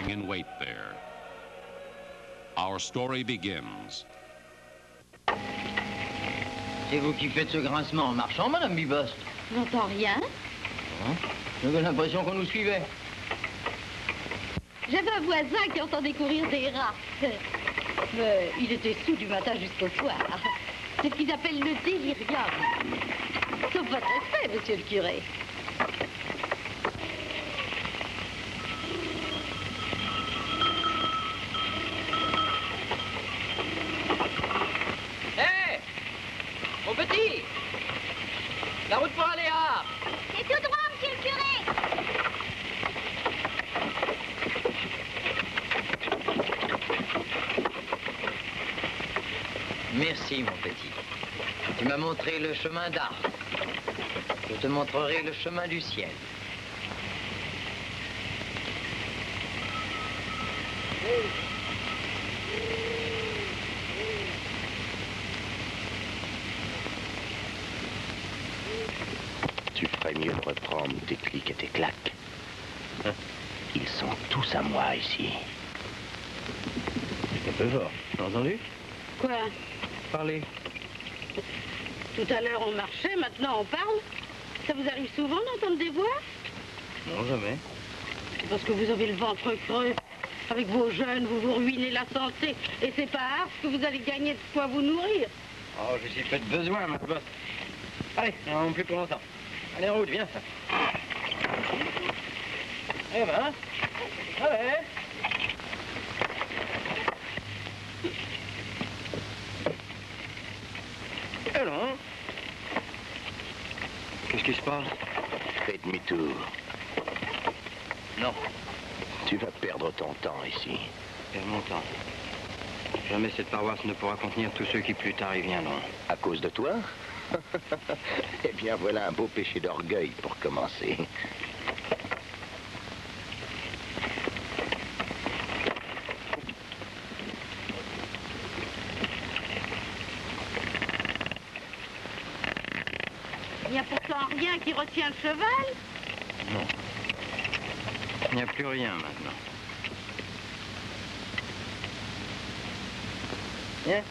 lying in wait there. Our story begins. C'est vous qui faites ce grincement en marchant, Madame Bibost? Je n'entends rien. J'avais l'impression qu'on nous suivait. J'avais un voisin qui entendait courir des rats. Mais il était sous du matin jusqu'au soir. C'est ce qu'ils appellent le délirium. Sauf votre respect, monsieur le curé. Hé, mon petit, la route pour aller à... C'est tout droit, monsieur le curé. Merci, mon petit. Tu m'as montré le chemin d'art. Je te montrerai le chemin du ciel. Tu ferais mieux de reprendre tes clics et tes claques. Ils sont tous à moi ici. C'est un peu fort. T'as entendu? Quoi? Parler. Tout à l'heure, on marchait, maintenant, on parle. Ça vous arrive souvent d'entendre des voix? Non, jamais. C'est parce que vous avez le ventre creux. Avec vos jeunes, vous vous ruinez la santé. Et c'est pas rare que vous allez gagner de quoi vous nourrir. Oh, je suis fait de besoin, ma bosse. Allez, non plus pour longtemps. Allez, en route, viens. Eh ben, allez. Alors, qu'est-ce qui se passe? Fais demi-tour. Non, Tu vas perdre ton temps ici. perdre mon temps. Jamais cette paroisse ne pourra contenir tous ceux qui plus tard y viendront. À cause de toi? Eh bien, voilà un beau péché d'orgueil pour commencer. Il n'y a pourtant rien qui retient le cheval. Non. Il n'y a plus rien maintenant. Viens.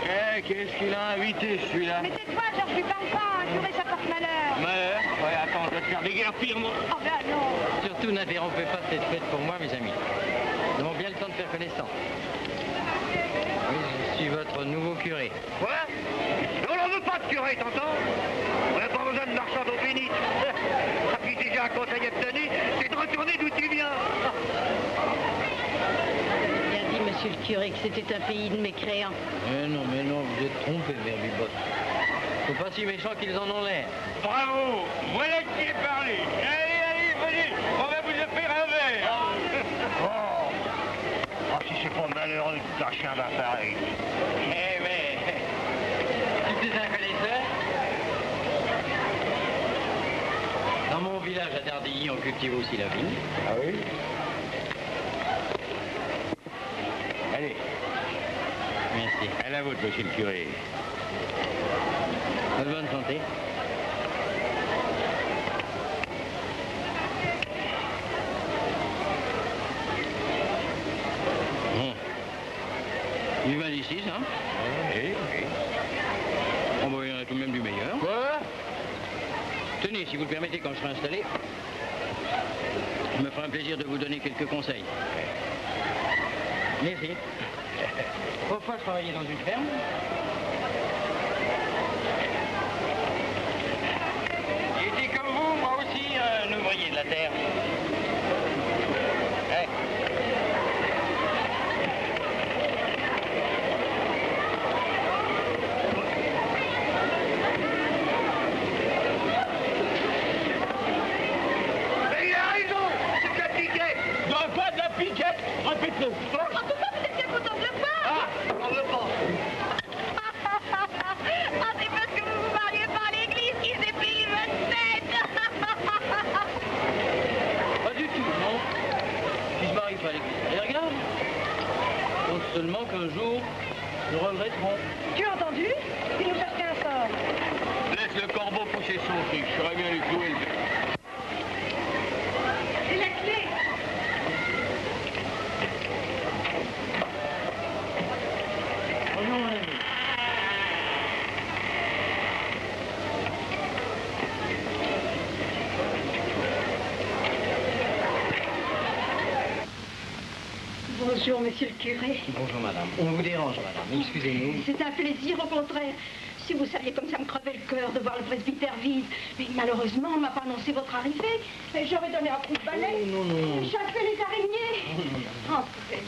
Qu'est-ce qu'il a invité, celui-là? Mais tais-toi, Georges, lui parle pas, un curé, ça porte malheur. Malheur? Ouais, attends, vas te faire déguerpir, moi. Oh, ben non. Surtout n'interrompez pas cette fête pour moi, mes amis. Nous avons bien le temps de faire connaissance. Oui, je suis votre nouveau curé. Quoi? On n'en veut pas de curé, t'entends? On n'a pas besoin de marchand d'eau bénite. Ça puis déjà un conseil à te donner, c'est de retourner d'où tu viens. Bien dit, monsieur le curé, que c'était un pays de mécréants. Mais non, vous êtes trompé, Mère Bibotte. Faut pas si méchants qu'ils en ont l'air. Bravo, voilà qui est parlé. Allez, venez, on va vous offrir un verre. Oh, si c'est pas malheureux de lâcher un bain pareil. Eh mais, tu es un connaisseur? Dans mon village à Dardilly, on cultive aussi la vigne. Ah oui? Allez, Merci. à la vôtre, monsieur le curé. Bonne santé. Du vin d'ici, ça? Oui. On va y en a tout de même du meilleur. Quoi? Tenez, si vous le permettez, quand je serai installé, je me ferai un plaisir de vous donner quelques conseils. Merci. Pourquoi je travaillais dans une ferme? J'étais comme vous, moi aussi, un ouvrier de la terre. Hey. Mais il a raison, c'est de la piquette. Non, pas de la piquette, répète-le. En tout cas, vous êtes bien content de le voir. Ah, on veut pas. Ah, c'est parce que vous vous mariez pas à l'église qu'ils épilent votre tête. Pas du tout, non. Si je m'arrive pas à l'église, et regarde. Donc seulement qu'un jour, nous regretterons. Tu as entendu? Il nous cherche un sort. Laisse le corbeau pousser son fric, je saurais bien lui clouer le bec. C'est la clé. Bonjour, mon ami. Bonjour, monsieur le curé. Bonjour, madame. On vous dérange, madame. Excusez-nous. C'est un plaisir, au contraire. Si vous saviez comme ça me crevait le cœur de voir le presbytère vide. Mais malheureusement, on ne m'a pas annoncé votre arrivée. Et j'aurais donné un coup de balai. Oh, non. Chasser les araignées. Oh, c'est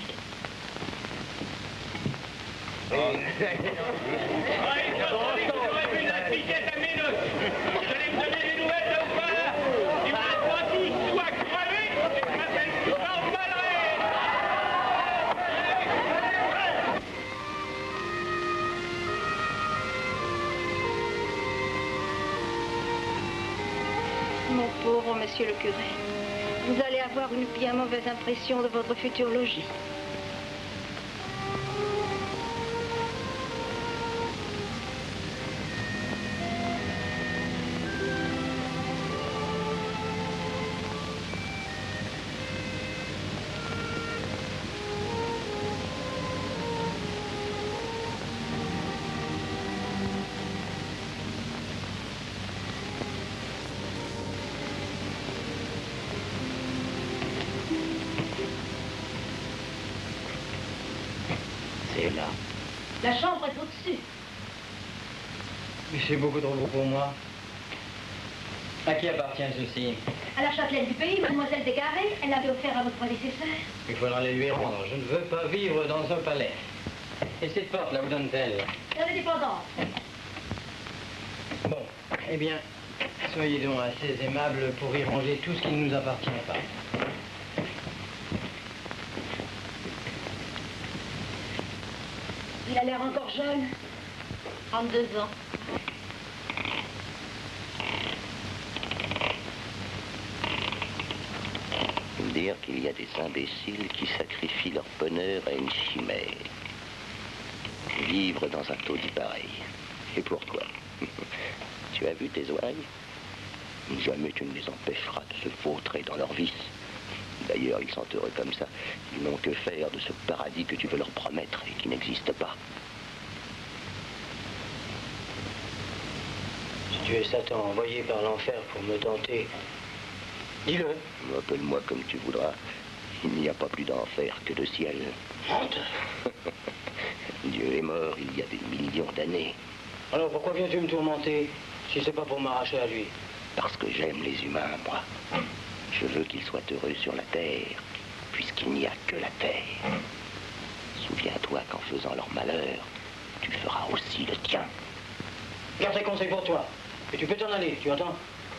Mon pauvre monsieur le curé, vous allez avoir une bien mauvaise impression de votre futur logis. C'est là. La chambre est au-dessus. Mais c'est beaucoup trop beau pour moi. À qui appartient ceci? À la châtelaine du pays, mademoiselle Descarrés, elle l'avait offert à votre prédécesseur. Il faudra les lui rendre. Je ne veux pas vivre dans un palais. Et cette porte, là, où donne-t-elle? Dans la dépendance. Bon, eh bien, soyez donc assez aimable pour y ranger tout ce qui ne nous appartient pas. Il a l'air encore jeune. 32 ans. Dire qu'il y a des imbéciles qui sacrifient leur bonheur à une chimère. Vivre dans un taudis pareil. Et pourquoi? Tu as vu tes oreilles? Jamais tu ne les empêcheras de se vautrer dans leur vice. D'ailleurs, ils sont heureux comme ça. Ils n'ont que faire de ce paradis que tu veux leur promettre et qui n'existe pas. Si tu es Satan envoyé par l'enfer pour me tenter, dis-le. Appelle-moi comme tu voudras. Il n'y a pas plus d'enfer que de ciel. Honte. Dieu est mort il y a des millions d'années. Alors pourquoi viens-tu me tourmenter si c'est pas pour m'arracher à lui? Parce que j'aime les humains, moi. Je veux qu'ils soient heureux sur la terre, puisqu'il n'y a que la terre. Souviens-toi qu'en faisant leur malheur, tu feras aussi le tien. Garde tes conseils pour toi. Et tu peux t'en aller, tu entends?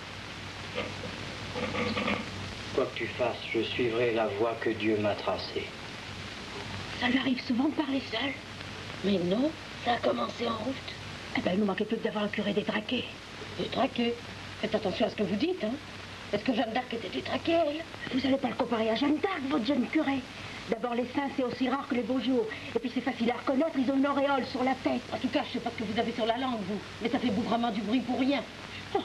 Quoi que tu fasses, je suivrai la voie que Dieu m'a tracée. Ça lui arrive souvent de parler seul. Mais non, ça a commencé en route. Eh ben, il nous manquait plus que d'avoir le curé détraqué. Détraqué? Faites attention à ce que vous dites, hein. Est-ce que Jeanne d'Arc était détraquée, elle? Vous n'allez pas le comparer à Jeanne d'Arc, votre jeune curé. D'abord, les saints, c'est aussi rare que les beaux jours. Et puis, c'est facile à reconnaître, ils ont une auréole sur la tête. En tout cas, je sais pas ce que vous avez sur la langue, vous. Mais ça fait vraiment du bruit pour rien. Oh.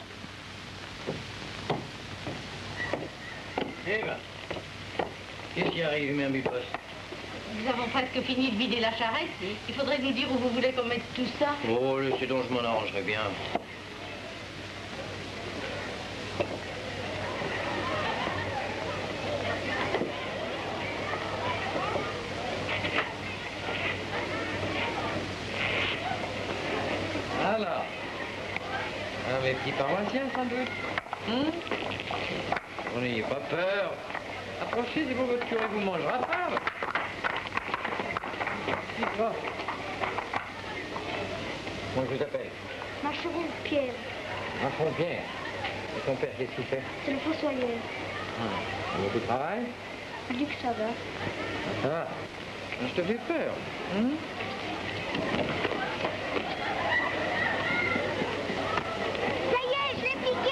Eh ben, qu'est-ce qui arrive, mère Bipos? Nous avons presque fini de vider la charrette. Il faudrait nous dire où vous voulez qu'on mette tout ça. Oh, laissez donc, je m'en arrangerai bien. Alors, mes petits paroissiens, sans doute. Vous n'ayez pas peur. Approchez, c'est pour votre curé vous mangera pas. Dites-moi. Comment je vous appelle? Marcheron Pierre, Marchand Pierre. Et ton père, qu'est-ce qu'il fait? c'est le fossoyeur. Il y a beaucoup de travail? Il dit que ça va. Ça va. Je te fais peur. Ça y est, je l'ai piqué.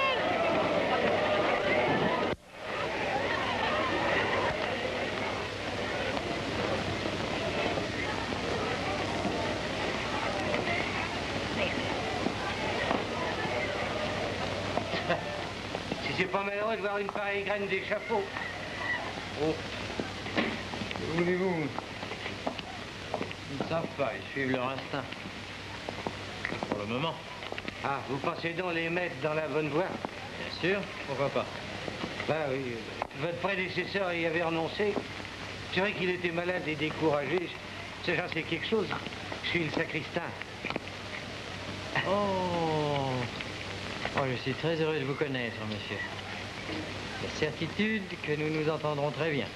Si c'est pas malheureux de voir une pareille graine d'échafaud. Oh. Que voulez-vous? Ils ne savent pas, ils suivent leur instinct. Pour le moment. Ah, vous pensez donc les mettre dans la bonne voie? Bien sûr, pourquoi pas? Bah oui, votre prédécesseur y avait renoncé. C'est vrai qu'il était malade et découragé. C'est j'en sais quelque chose. Je suis le sacristain. Oh! Oh, je suis très heureux de vous connaître, monsieur. La certitude que nous nous entendrons très bien.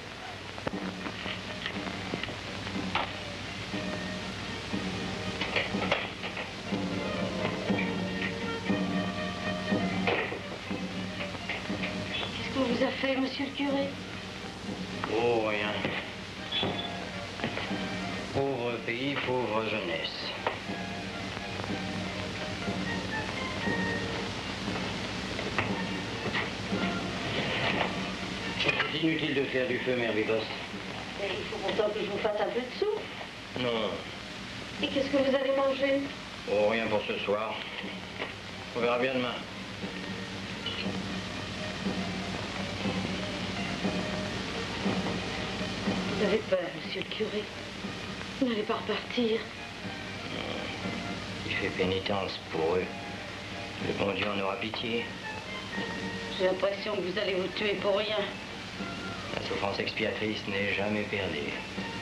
Qu'est-ce qu'on vous a fait, monsieur le curé? Oh, rien. Pauvre pays, pauvre jeunesse. C'est inutile de faire du feu, mère Bibos. Mais il faut pourtant que je vous fasse un peu de soupe. Non. Et qu'est-ce que vous allez manger? Oh, rien pour ce soir. On verra bien demain. Vous avez peur, monsieur le curé. Vous n'allez pas repartir. Il fait pénitence pour eux. Le bon Dieu en aura pitié. J'ai l'impression que vous allez vous tuer pour rien. La souffrance expiatrice n'est jamais perdue.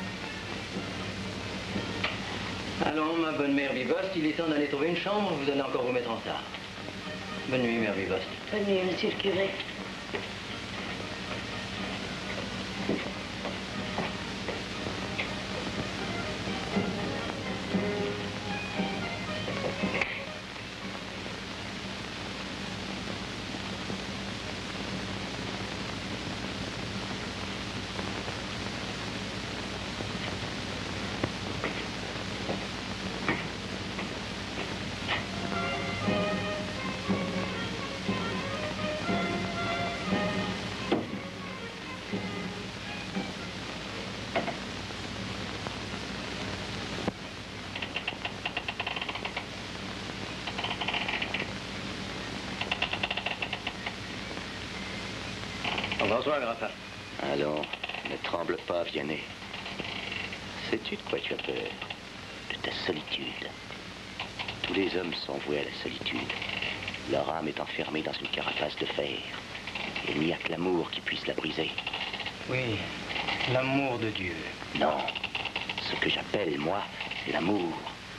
Allons, ma bonne mère Bibost, il est temps d'aller trouver une chambre. Vous allez encore vous mettre en retard. Bonne nuit, mère Bibost. Bonne nuit, monsieur le curé. Bonsoir, grand-père. Allons, ne tremble pas, Vianney. Sais-tu de quoi tu as peur? De ta solitude. Tous les hommes sont voués à la solitude. Leur âme est enfermée dans une carapace de fer. Il n'y a que l'amour qui puisse la briser. Oui, l'amour de Dieu. Non, ce que j'appelle, moi, l'amour.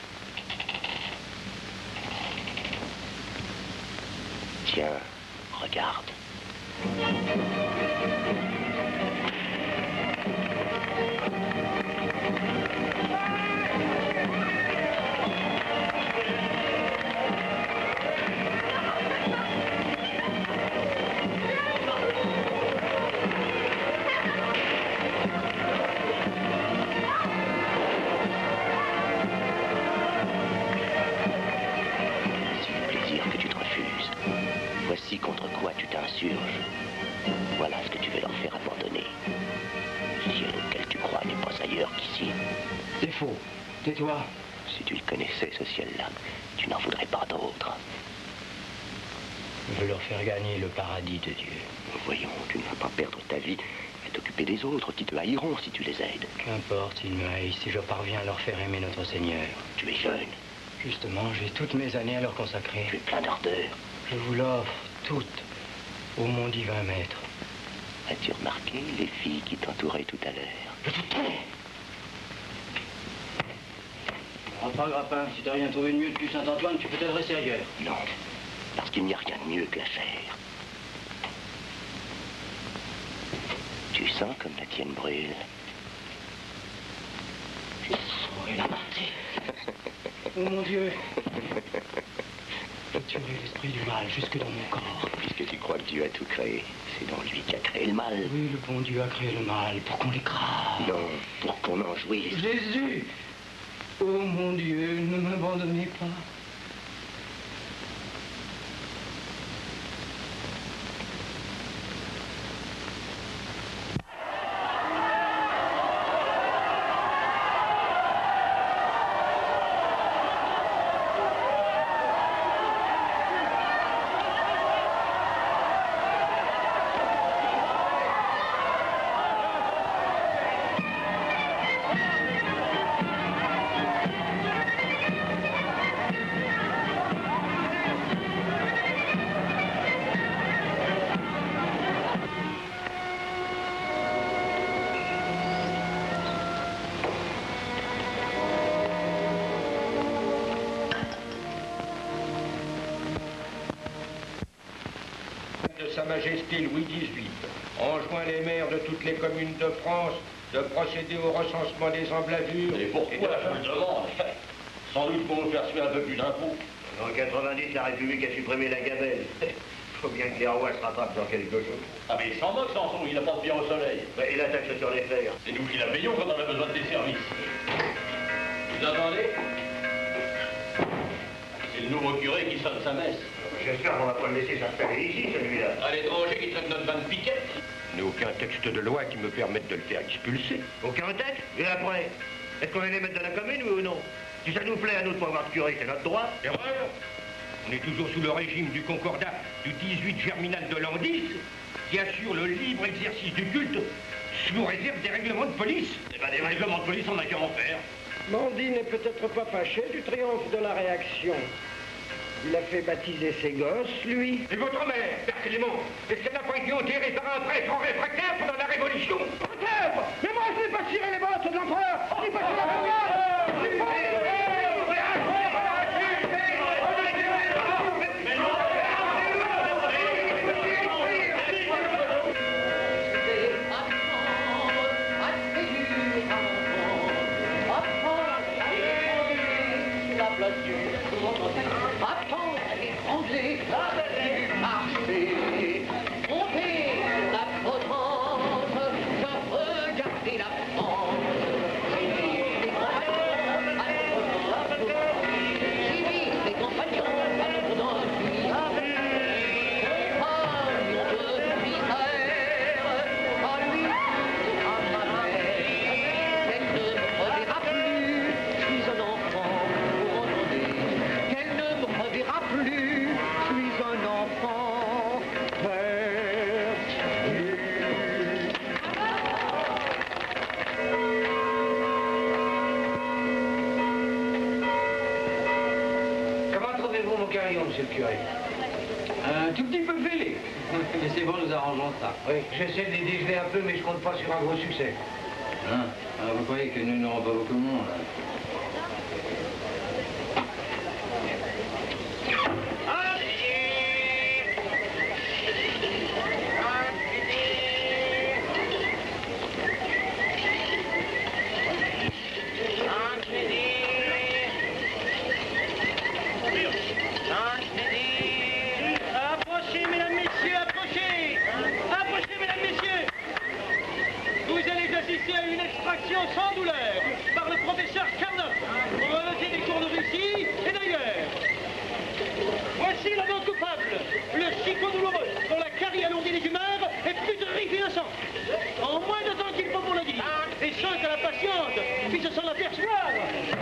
Tiens, regarde. Voici contre quoi tu t'insurges. Voilà ce que tu veux leur faire abandonner. Le ciel auquel tu crois n'est pas ailleurs qu'ici. C'est faux. Tais-toi. Si tu le connaissais, ce ciel-là, tu n'en voudrais pas d'autre. Je veux leur faire gagner le paradis de Dieu. Voyons, tu ne vas pas perdre ta vie à t'occuper des autres qui te haïront si tu les aides. Qu'importe s'ils me haïssent, si je parviens à leur faire aimer notre Seigneur. Tu es jeune. Justement, j'ai toutes mes années à leur consacrer. Tu es plein d'ardeur. Je vous l'offre toutes, ô mon divin maître. As-tu remarqué les filles qui t'entouraient tout à l'heure? Je te tais. Pas Grappin, si t'as rien trouvé de mieux depuis Saint-Antoine, tu peux t'adresser ailleurs. Non, parce qu'il n'y a rien de mieux que la chair. Tu sens comme la tienne brûle. Je saurais la mater. Oh mon Dieu. Je tuerai l'esprit du mal jusque dans mon corps. Puisque tu crois que Dieu a tout créé, c'est donc lui qui a créé le mal. Oui, le bon Dieu a créé le mal pour qu'on l'écrase. Non, pour qu'on en jouisse. Jésus! Oh mon Dieu, ne m'abandonnez pas. Sa Majesté Louis XVIII enjoint les maires de toutes les communes de France de procéder au recensement des emblavures. Et pourquoi je me demande? Sans doute pour nous faire suivre un peu plus d'impôts. En 90, la République a supprimé la gabelle. Faut bien que les rois se rattrapent dans quelque chose. Ah mais il s'en moque, Samson, il n'a pas de bien au soleil. Et la taxe sur les fers. C'est nous qui la payons quand on a besoin de tes services. Vous entendez? C'est le nouveau curé qui sonne sa messe. J'espère qu'on va pas le laisser s'installer ici, celui-là. À l'étranger qui traite notre vanne piquette. Il n'y a aucun texte de loi qui me permette de le faire expulser. Aucun texte? Et après? Est-ce qu'on est les maîtres de la commune, oui ou non? Si ça nous plaît à nous de pas avoir de curé, c'est notre droit. Erreur! On est toujours sous le régime du concordat du 18 germinal de l'an 10, qui assure le libre exercice du culte sous réserve des règlements de police. Eh ben des règlements de police, on n'a qu'à en faire. Mandy n'est peut-être pas fâché du triomphe de la réaction. Il a fait baptiser ses gosses, lui. Et votre mère, Père Clément, est-ce qu'elle n'a pas été enterrée par un prêtre en réfractaire pendant la Révolution? Peut-être! Mais moi, je n'ai pas tiré les bottes de l'empereur! Je n'ai pas tiré la botte! Je n'ai pas Monsieur le curé. Un tout petit peu fêlé. Mais c'est bon, nous arrangeons ça. Oui, j'essaie de les dégeler un peu, mais je compte pas sur un gros succès. Hein? Alors vous croyez que nous n'aurons pas beaucoup de monde? À une extraction sans douleur par le professeur Carnot pour relever des cours de Russie et d'ailleurs. Voici l'homme coupable, le psycho douloureux dont la carie alourdie des humeurs est plus terrible innocente. En moins de temps qu'il faut pour le dire, et sans que la patiente puisse s'en apercevoir.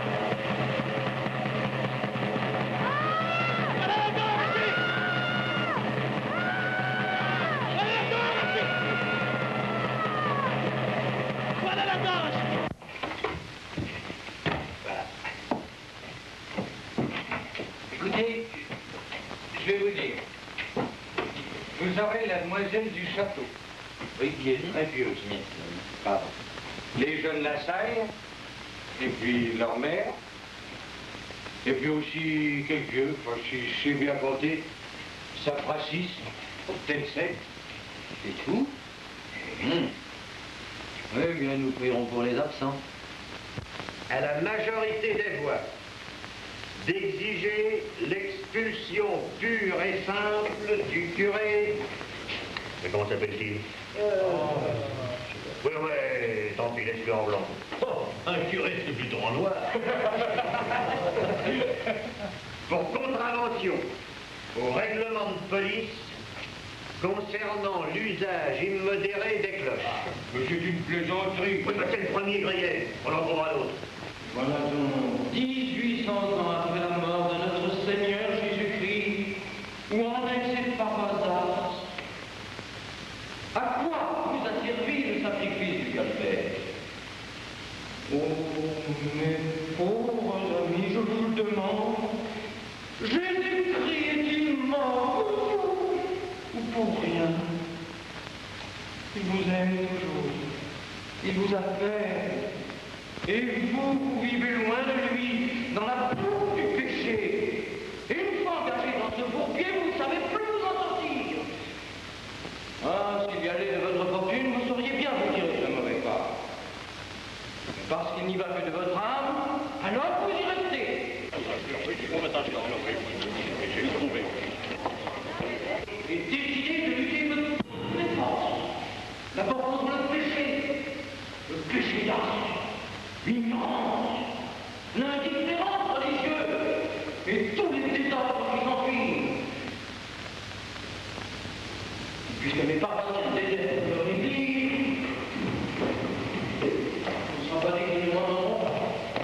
Écoutez, je vais vous dire. Vous aurez la demoiselle du château. Oui, qui est très pieuse. Pardon. Les jeunes Lassalle, et puis leur mère, et puis aussi quelques vieux, enfin, si je sais bien compter, ça fera 6, peut-être 7. C'est tout? Oui, bien, nous prierons pour les absents. À la majorité des voix, d'exiger l'expulsion pure et simple du curé. Mais comment s'appelle-t-il Oui, tant pis, laisse-le en blanc. Oh, un curé, c'est plutôt en noir. Pour contravention au règlement de police concernant l'usage immodéré des cloches. Mais c'est une plaisanterie. Oui, c'est le premier grillé, on en trouvera d'autres. Voilà donc 1800 ans après la mort de notre Seigneur Jésus-Christ, où en est par hasard. À quoi vous a servi le sacrifice du calvaire? Oh, mes pauvres amis, je vous le demande, Jésus-Christ est-il mort ou pour rien? Il vous aime toujours, il vous a fait. Et vous vivez loin de lui, dans la boue du péché. Et une fois engagé dans ce bourbier, vous ne savez plus vous en sortir. Ah, s'il y allait de votre fortune, vous sauriez bien vous tirer ce mauvais pas. Mais parce qu'il n'y va que de votre âme, alors vous y restez. Et décidez de lutter de toutes les forces. D'abord contre le péché d'âme. L'ignorance, l'indifférence religieuse et tous les désordres qui s'ensuivent. Puisque mes paroissiens désertent leur église, ce ne sera pas dit qu'ils ne m'en auront pas.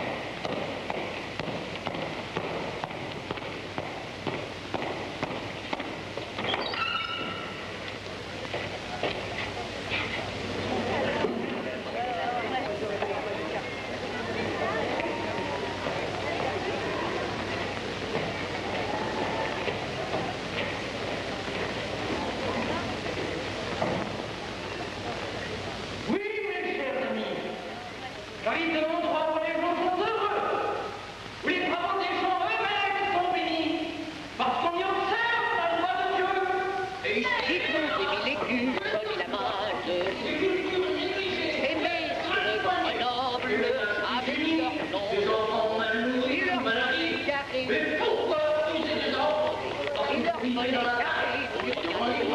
J'arrive de l'endroit où les gens sont heureux, où les travaux des gens eux-mêmes sont bénis, parce qu'on y observe la loi de Dieu. Et ici, vous aimez l'écu, prenez la marge. Aimez sur le Grenoble, avec leur nom. Et leur petit carré. Mais pourquoi pousser des enfants? Et leur petit carré sur la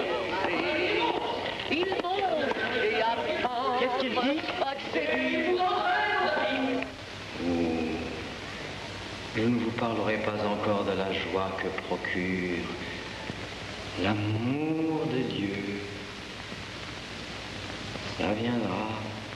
Ils montent et attendent. Qu'est-ce qu'il dit? Je ne vous parlerai pas encore de la joie que procure l'amour de Dieu. Ça viendra.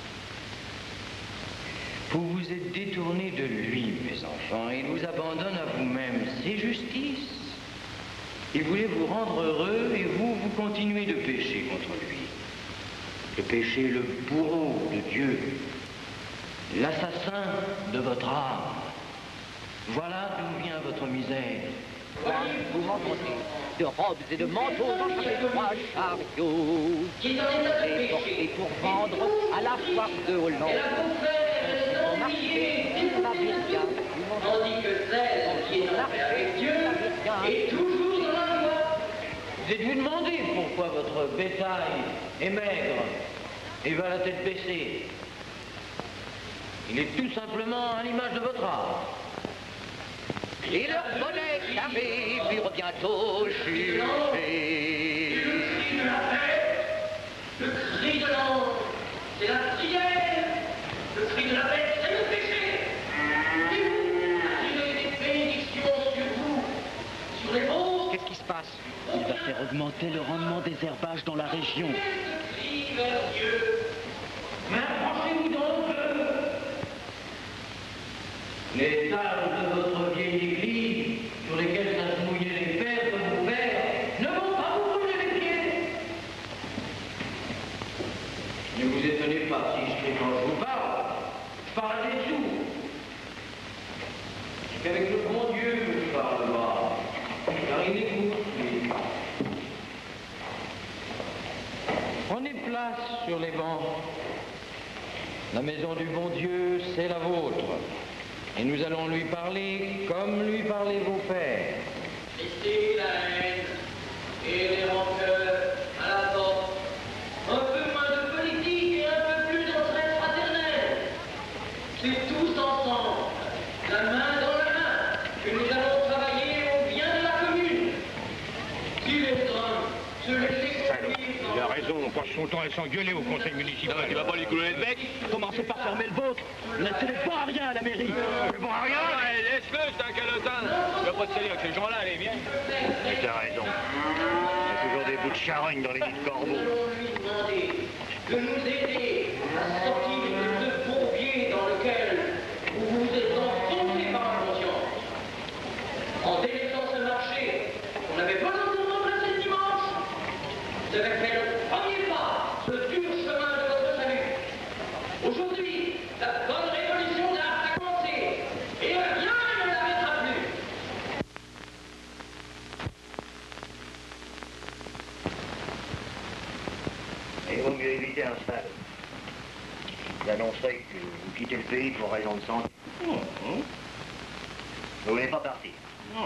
Vous vous êtes détournés de lui, mes enfants, et il vous abandonne à vous-même. C'est justice. Il voulait vous rendre heureux et vous continuez de pécher contre lui. Le péché est le bourreau de Dieu, l'assassin de votre âme. Voilà d'où vient votre misère. Vous m'entendez? de robes et de manteaux dans les trois chariots. Les portés pour vendre à la foire de Hollande. Au marché, il va bien. Tandis que celle qui est dans la paix de Dieu est toujours dans la loi. Vous êtes-vous demandé pourquoi votre bétail est maigre et va la tête baissée? Il est tout simplement à l'image de votre art. Et leur bonnet arrive, il revient au juger. Le cri de la paix, le cri de l'ange, c'est la prière. Le cri de la paix, c'est le péché. Et vous, attirez des bénédictions sur vous, sur les vôtres. Qu'est-ce qui se passe? Il va faire augmenter le rendement des herbages dans la région. Crie vers Dieu. Mais approchez-vous donc. Les dalles de votre vieille église, sur lesquelles ça se mouillait les pères de vos pères, ne vont pas vous brûler les pieds. Ne vous étonnez pas si je crie quand je vous parle. Je parle à des sourds. C'est qu'avec le bon Dieu que je parle pas. Car il écoute, lui. Prenez place sur les bancs. La maison du bon Dieu, c'est la vôtre. Et nous allons lui parler comme lui parlaient vos pères. Laissez la haine et les rancœurs à la porte. Un peu moins de politique et un peu plus d'entraide fraternelle. C'est tous ensemble, la main dans la main, que nous allons travailler au bien de la commune. Si les hommes se laissaient conduire dans... Il a raison, on passe son temps à s'engueuler au conseil municipal. Tu vas pas lui couler le bec? Commencez par fermer le vôtre. Laissez-les pas à rien à la mairie. Bon, rien. Ouais, laisse-le, c'est un calotin. Tu vas pas te salir avec ces gens-là, allez, viens. T'as raison. Il y a toujours des bouts de charogne dans les nids de corbeaux. lui demander de nous aider à sortir de ce bourbier dans lequel vous vous êtes enfoncé par inconscience. En délaissant ce marché, on avait pas d'entendre remplacer le dimanche. Vous avez fait le premier pas, ce dur chemin de votre salut. Aujourd'hui, la bonne révolution d'art a commencé. Et rien ne l'arrêtera plus. Il vaut mieux éviter un stade. J'annoncerai que vous quittez le pays pour raison de santé. Vous voulez pas partir? Non.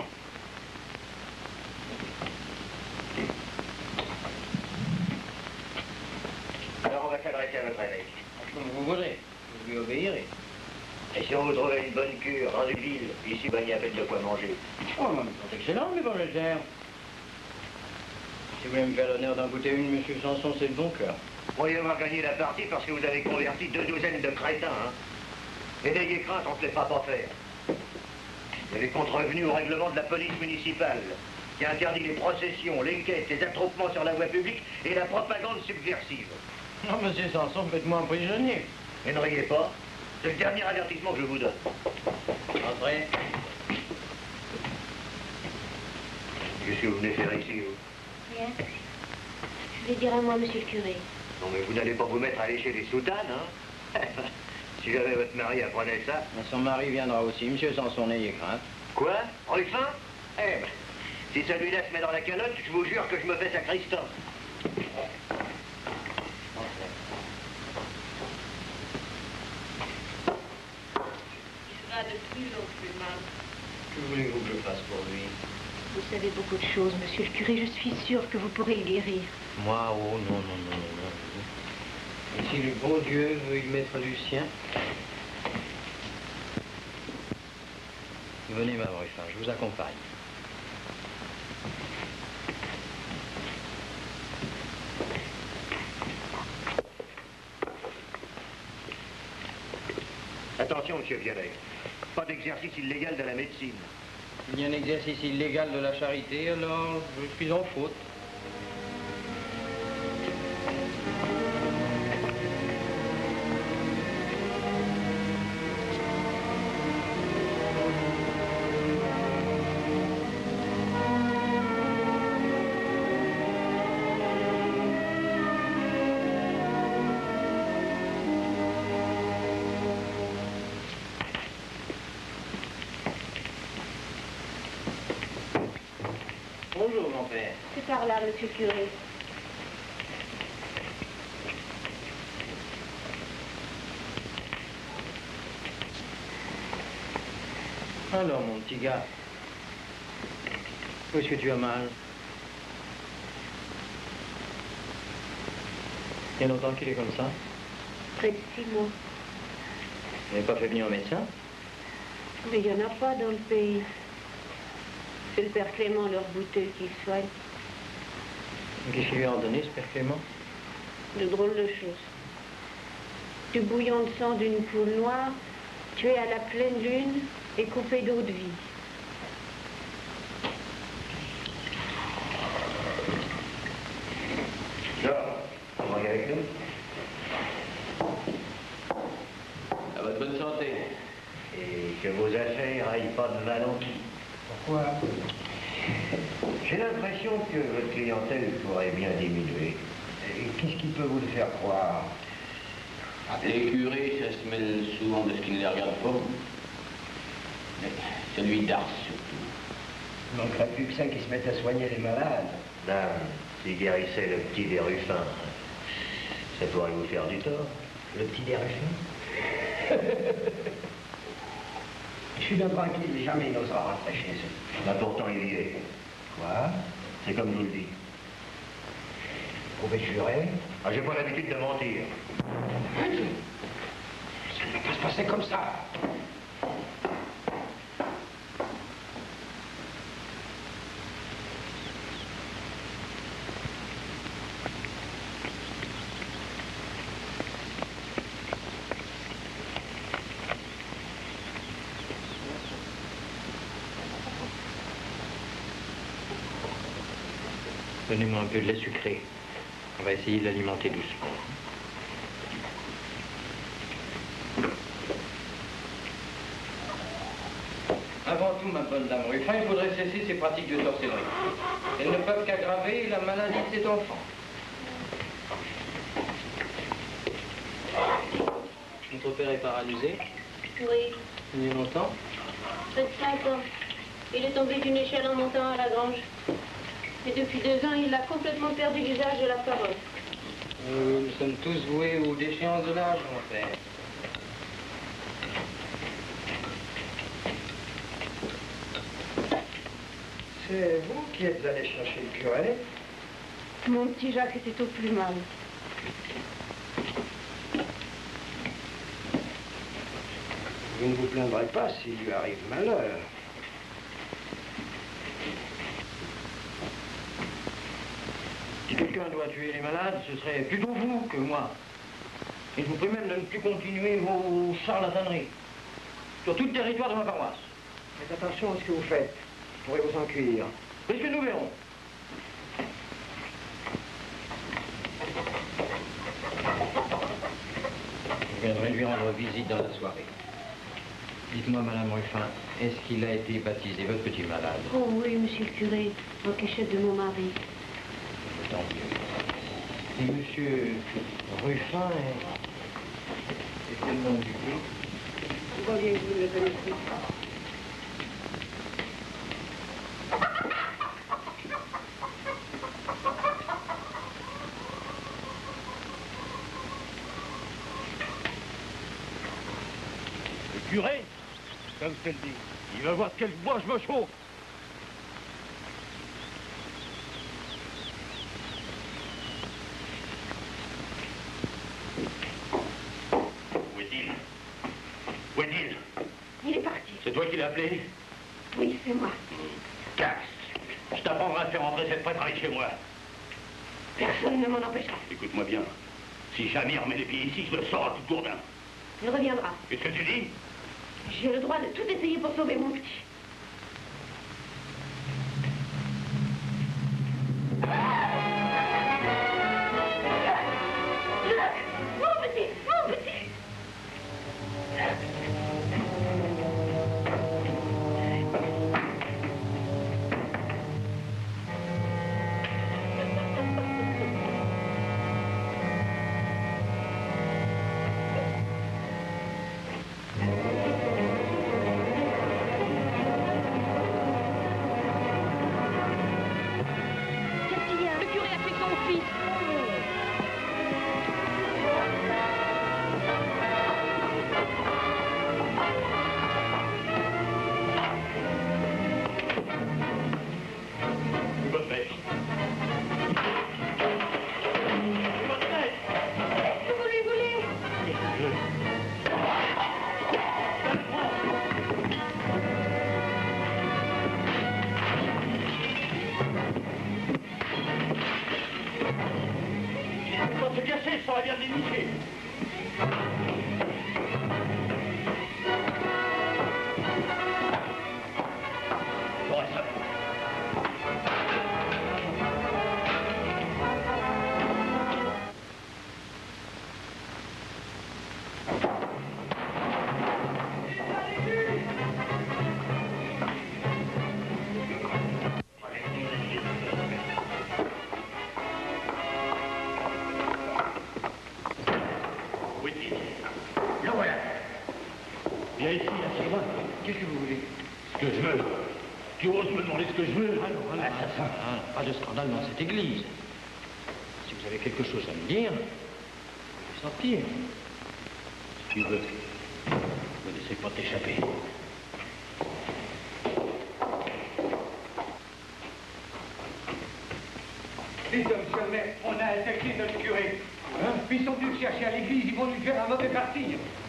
Alors on va s'adresser à votre évêque. Comme vous voudrez. Vous lui obéirez. Et si on vous trouvait une bonne cure dans une ville, ici, ben, il y a à peine de quoi manger. Oh, mais c'est excellent, mes bonnes légères. Si vous voulez me faire l'honneur d'en goûter une, monsieur Sanson, c'est de bon cœur. Vous pourriez avoir gagné la partie parce que vous avez converti 2 douzaines de crétins, hein. Et n'ayez crainte, on ne se laissera pas faire. Vous avez contrevenu au règlement de la police municipale, qui interdit les processions, les quêtes, les attroupements sur la voie publique et la propagande subversive. Non, monsieur Sanson, faites-moi un prisonnier. Mais ne riez pas, c'est le dernier avertissement que je vous donne. Entrez. Qu'est-ce que vous venez faire ici, vous? Rien. Je vais dire à moi, monsieur le curé. Non, mais vous n'allez pas vous mettre à lécher les soutanes, hein? Si jamais votre mari apprenait ça... Mais son mari viendra aussi, monsieur Sanson, n'ayez crainte. Quoi? Ruffin? Eh ben, si celui-là se met dans la calotte, je vous jure que je me fais sacristain. Il va de plus en plus mal. Que voulez-vous que je fasse pour lui? Vous savez beaucoup de choses, monsieur le curé. Je suis sûre que vous pourrez le guérir. Moi, oh, non, non, non, non. Et si le bon Dieu veut y mettre du sien? Venez, madame Ruffin, je vous accompagne. Attention, monsieur Vialet. Pas d'exercice illégal de la médecine. Il y a un exercice illégal de la charité, alors je suis en faute. Bonjour, mon père. par là, monsieur le curé. Alors, mon petit gars, où est-ce que tu as mal? Il y a longtemps qu'il est comme ça? Près de 6 mois. Vous n'avez pas fait venir un médecin? Mais il n'y en a pas dans le pays. C'est le père Clément, leur bouteux, qui le soigne. Qu'est-ce qu'il lui a ordonné, ce père Clément? De drôles de choses. Du bouillon de sang d'une poule noire, tuée à la pleine lune et coupée d'eau de vie. Georges, vous venez avec nous? À votre bonne santé. Et que vos affaires aillent pas de mal en pis. Pourquoi? J'ai l'impression que votre clientèle pourrait bien diminuer. Et qu'est-ce qui peut vous le faire croire? Les curés, ça se mêle souvent de ce qui ne les regarde pas. Mais celui d'Ars, surtout. Il ne manquerait plus que ça qui se mette à soigner les malades. Dame, s'il guérissait le petit des Ruffins, ça pourrait vous faire du tort. Le petit des Ruffins? Je suis bien tranquille, jamais il n'osera rentrer chez eux. Là pourtant il y est. Quoi? C'est comme je vous le dis. Vous pouvez jurer? Ah, j'ai pas l'habitude de mentir. Ça ne va pas se passer comme ça. Donnez-moi un peu de lait sucré. On va essayer de l'alimenter doucement. Avant tout, ma bonne dame Ruffin, il faudrait cesser ces pratiques de sorcellerie. Elles ne peuvent qu'aggraver la maladie de cet enfant. Votre père est paralysé? Oui, Il y a longtemps? près de 5 ans. Il est tombé d'une échelle en montant à la grange. Et depuis 2 ans, il a complètement perdu l'usage de la parole. Nous sommes tous voués aux déchéances de l'âge, mon père. C'est vous qui êtes allé chercher le curé? Mon petit Jacques était au plus mal. Vous ne vous plaindrez pas s'il lui arrive malheur. Si quelqu'un doit tuer les malades, ce serait plutôt vous que moi. Et je vous prie même de ne plus continuer vos charlataneries sur tout le territoire de ma paroisse. Faites attention à ce que vous faites. Je pourrais vous en cuire. C'est ce que nous verrons. Je viendrai lui rendre visite dans la soirée. Dites-moi, Madame Ruffin, est-ce qu'il a été baptisé, votre petit malade? Oh oui, monsieur le curé, en cachette de mon mari. Tant mieux. Et monsieur Ruffin est quel nom du coup? Je vois bien que vous ne le connaissez pas. Le curé, comme je te le dis, il va voir de quel bois je me chauffe. Où est-il? Où est-il? Il est parti. C'est toi qui l'as appelé? Oui, c'est moi. Casse! Je t'apprendrai à faire entrer cette prêtresse chez moi. Personne ne m'en empêchera. Écoute-moi bien. Si jamais il remet les pieds ici, je le sors à tout gourdin. Il reviendra. Qu'est-ce que tu dis? J'ai le droit de tout essayer pour sauver mon petit. Mon petit, mon petit. Il faut se casser, ça va bien dénicher. Viens ici, assieds-moi. Qu'est-ce que vous voulez? Ce que je veux. Tu oses me demander ce que je veux? Assassin. Pas de scandale dans cette église. Si vous avez quelque chose à me dire, je vais sortir. Si tu veux. Ne laissez pas t'échapper. Vite, monsieur le maire, on a attaqué notre curé. Hein? Ils sont venus le chercher à l'église, ils vont lui faire un mauvais parti.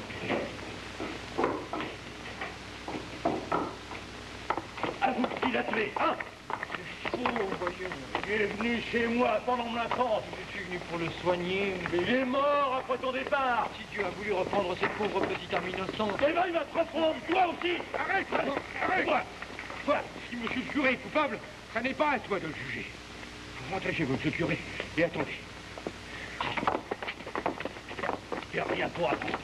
À vous qui l'a tué, hein? C'est faux, voyons. Il est venu chez moi pendant mon enfance. Je suis venu pour le soigner. Mais il est mort après ton départ. Si Dieu a voulu reprendre cette pauvre petite âme innocente. Eh ben, il va te reprendre, toi aussi. Arrête, arrête. Toi, si monsieur le curé est coupable, ça n'est pas à toi de le juger. Vous rentrez chez vous, monsieur le curé, et attendez. Il n'y a rien pour attendre.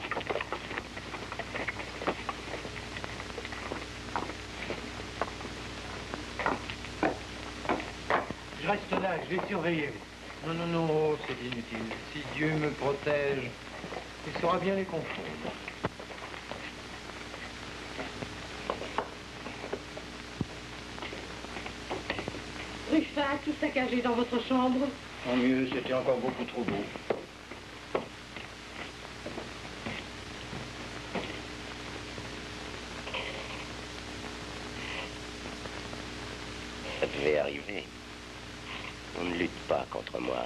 Je reste là, je vais surveiller. Non, non, non, c'est inutile. Si Dieu me protège, il saura bien les confondre. Ruffin, tout saccagé dans votre chambre. Tant mieux, c'était encore beaucoup trop beau. Ça devait arriver. On ne lutte pas contre moi.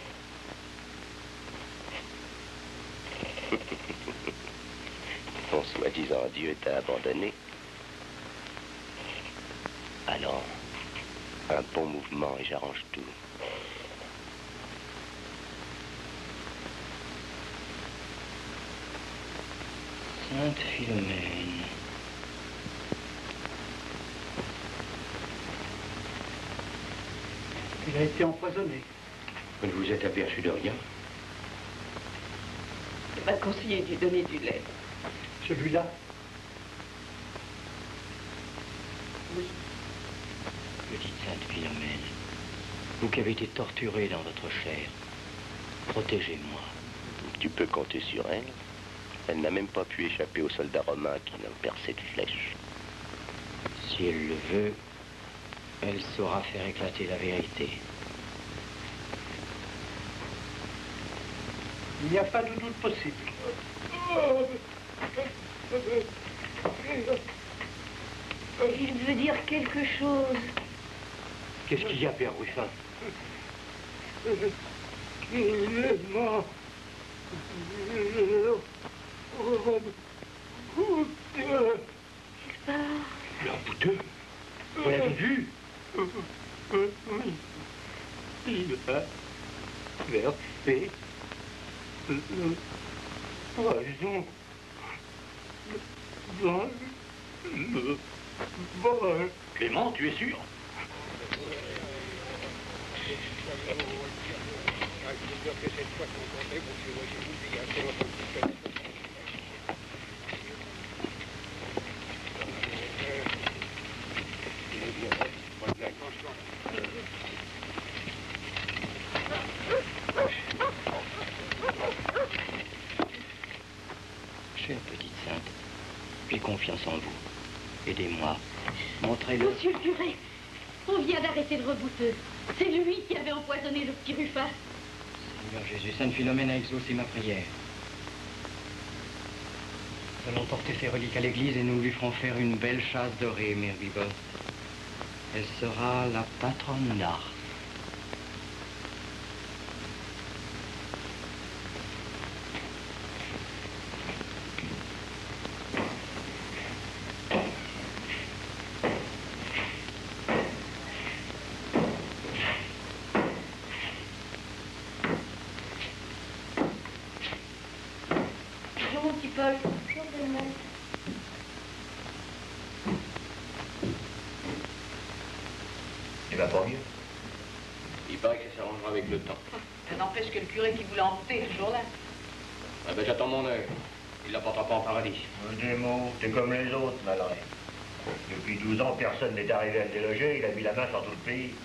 Ton soi-disant Dieu t'a abandonné. Alors, un bon mouvement et j'arrange tout. Sainte Philomène. Il a été empoisonné. Vous ne vous êtes aperçu de rien? Il m'a conseillé de lui donner du lait. Celui-là? Oui. Petite Sainte Philomène, vous qui avez été torturée dans votre chair, protégez-moi. Tu peux compter sur elle. Elle n'a même pas pu échapper aux soldats romains qui l'ont percé de flèches. Si elle le veut, elle saura faire éclater la vérité. Il n'y a pas de doute possible. Il veut dire quelque chose. Qu'est-ce qu'il y a, Père Ruffin? Il est mort. Leur bouteux. Vous l'avez vu? Oui. Il a versé le poison dans le bol. Clément, tu es sûr? Chère petite sainte, j'ai confiance en vous. Aidez-moi. Montrez-le. Monsieur le curé, on vient d'arrêter le rebouteux. C'est lui qui avait empoisonné le petit Ruffin. Seigneur Jésus, Sainte Philomène a exaucé ma prière. Nous allons porter ses reliques à l'église et nous lui ferons faire une belle chasse dorée, Mère Bibotte. Elle sera la patronne d'Ars. Paul. Bonjour, Belle-Mère. Il va pas mieux. Il paraît que ça s'arrangera avec le temps. Ça n'empêche que le curé qui voulait amputer est toujours là. Ah ben j'attends mon heure. Il la portera pas en paradis. Des mots, t'es comme les autres, Malray. Depuis 12 ans, personne n'est arrivé à le déloger. Il a mis la main sur tout le pays.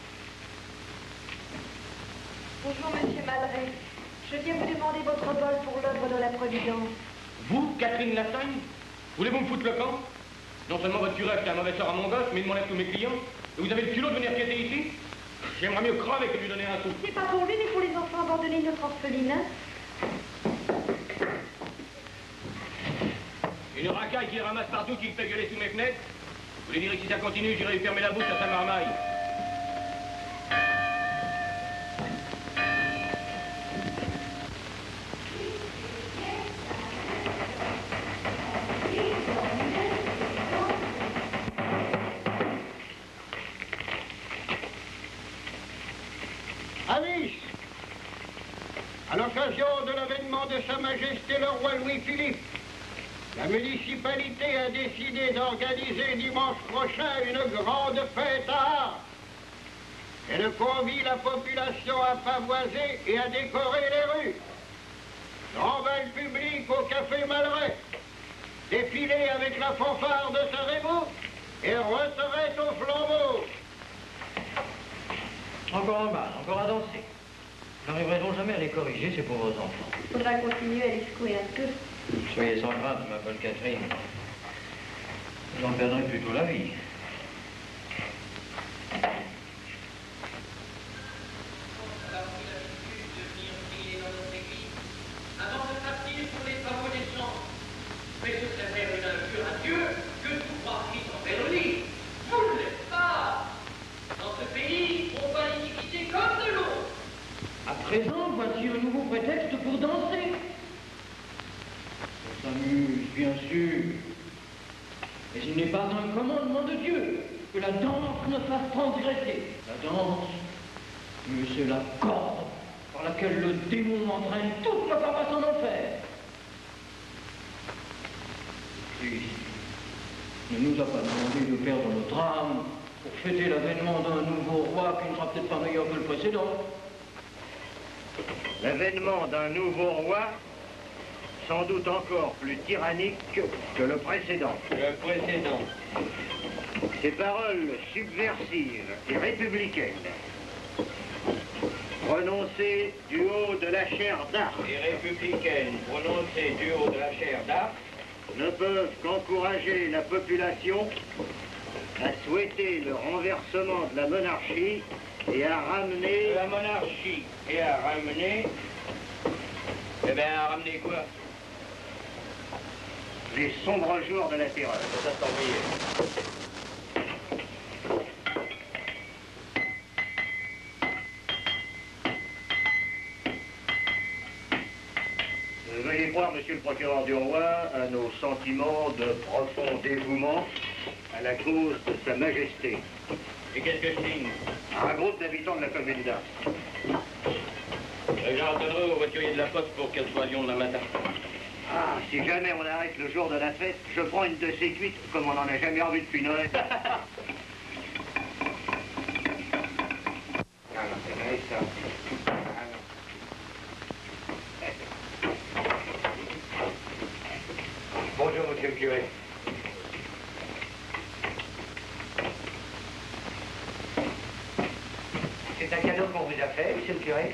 Bonjour, monsieur Malray. Je viens vous demander votre vol pour l'œuvre de la Providence. Vous, Catherine Lassagne, voulez-vous me foutre le camp? Non seulement votre curé fait un mauvais sort à mon gosse, mais il m'enlève tous mes clients. Et vous avez le culot de venir piéter ici? J'aimerais mieux crever que de lui donner un coup. C'est pas pour lui, mais pour les enfants abandonnés de notre orphelinat. Une racaille qui le ramasse partout, qui me fait gueuler sous mes fenêtres. Vous voulez dire que si ça continue, j'irai lui fermer la bouche à sa marmaille. Avis, à l'occasion de l'avènement de Sa Majesté le roi Louis-Philippe, la municipalité a décidé d'organiser dimanche prochain une grande fête à Arles. Elle convie la population à pavoiser et à décorer les rues. Grand bal public au Café Malray, défiler avec la fanfare de Sarajevo et retraite au flambeau. Encore un bal, encore à danser. Nous n'arriverons jamais à les corriger, ces pauvres enfants. Il faudra continuer à les secouer un peu. Soyez sans crainte, ma bonne Catherine. Vous en perdrez plutôt la vie. Avant de partir pour les travaux des champs, mais ce serait faire une injure à Dieu que tout partit en félonie. Vous ne l'êtes pas. Dans ce pays, on voit l'iniquité comme de l'eau. À présent, voici un nouveau prétexte pour danser. On s'amuse, bien sûr. Mais il n'est pas un commandement de Dieu que la danse ne fasse transgresser. La danse, c'est la corde par laquelle le démon entraîne toute la paroisse en enfer. Christ ne nous a pas demandé de perdre notre âme pour fêter l'avènement d'un nouveau roi qui ne sera peut-être pas meilleur que le précédent. L'avènement d'un nouveau roi, sans doute encore plus tyrannique que le précédent. Ces paroles subversives et républicaines, prononcées du haut de la chaire d'Arc, ne peuvent qu'encourager la population à souhaiter le renversement de la monarchie et à ramener... La monarchie et à ramener... Eh bien, à ramener quoi? Les sombres jours de la terreur. Ça s'envoyait. Veuillez croire, monsieur le procureur du roi, à nos sentiments de profond dévouement à la cause de Sa Majesté. Et qu'est-ce que je signe? Un groupe d'habitants de la commune d'Arles. J'ordonnerai au voiturier de la poste pour qu'elle soit à Lyon demain matin. Ah, si jamais on arrête le jour de la fête, je prends une de ces cuites comme on n'en a jamais envie depuis Noël. Bonjour, monsieur le curé. C'est un cadeau qu'on vous a fait, monsieur le curé.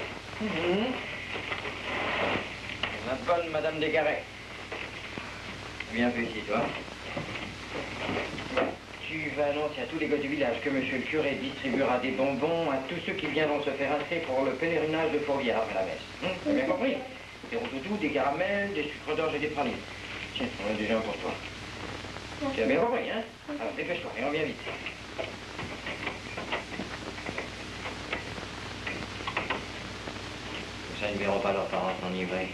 La bonne Madame Desgaret. Bien petit, toi. Tu vas annoncer à tous les gars du village que monsieur le curé distribuera des bonbons à tous ceux qui viendront se faire inscrire pour le pèlerinage de Fourvière à la messe. T'as bien compris? Des routoutous, des caramels, des sucres d'orge et des pralines. Tiens, on a déjà un pour toi. Tu as bien compris, hein? Alors dépêche-toi et on vient vite. Ça, ils ne verront pas leurs parents s'enivrer.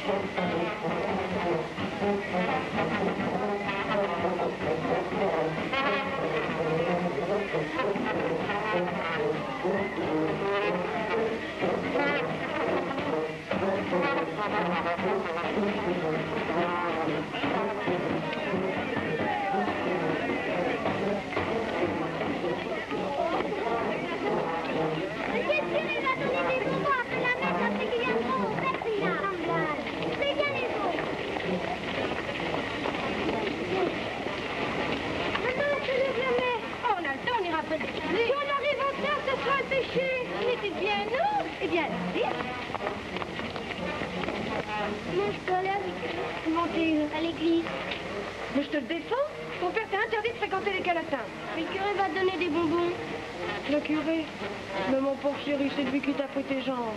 À l'église. Mais je te le défends. Ton père t'a interdit de fréquenter les calatins. Mais le curé va te donner des bonbons. Le curé? Mais mon pauvre chéri, c'est lui qui t'a pris tes jambes.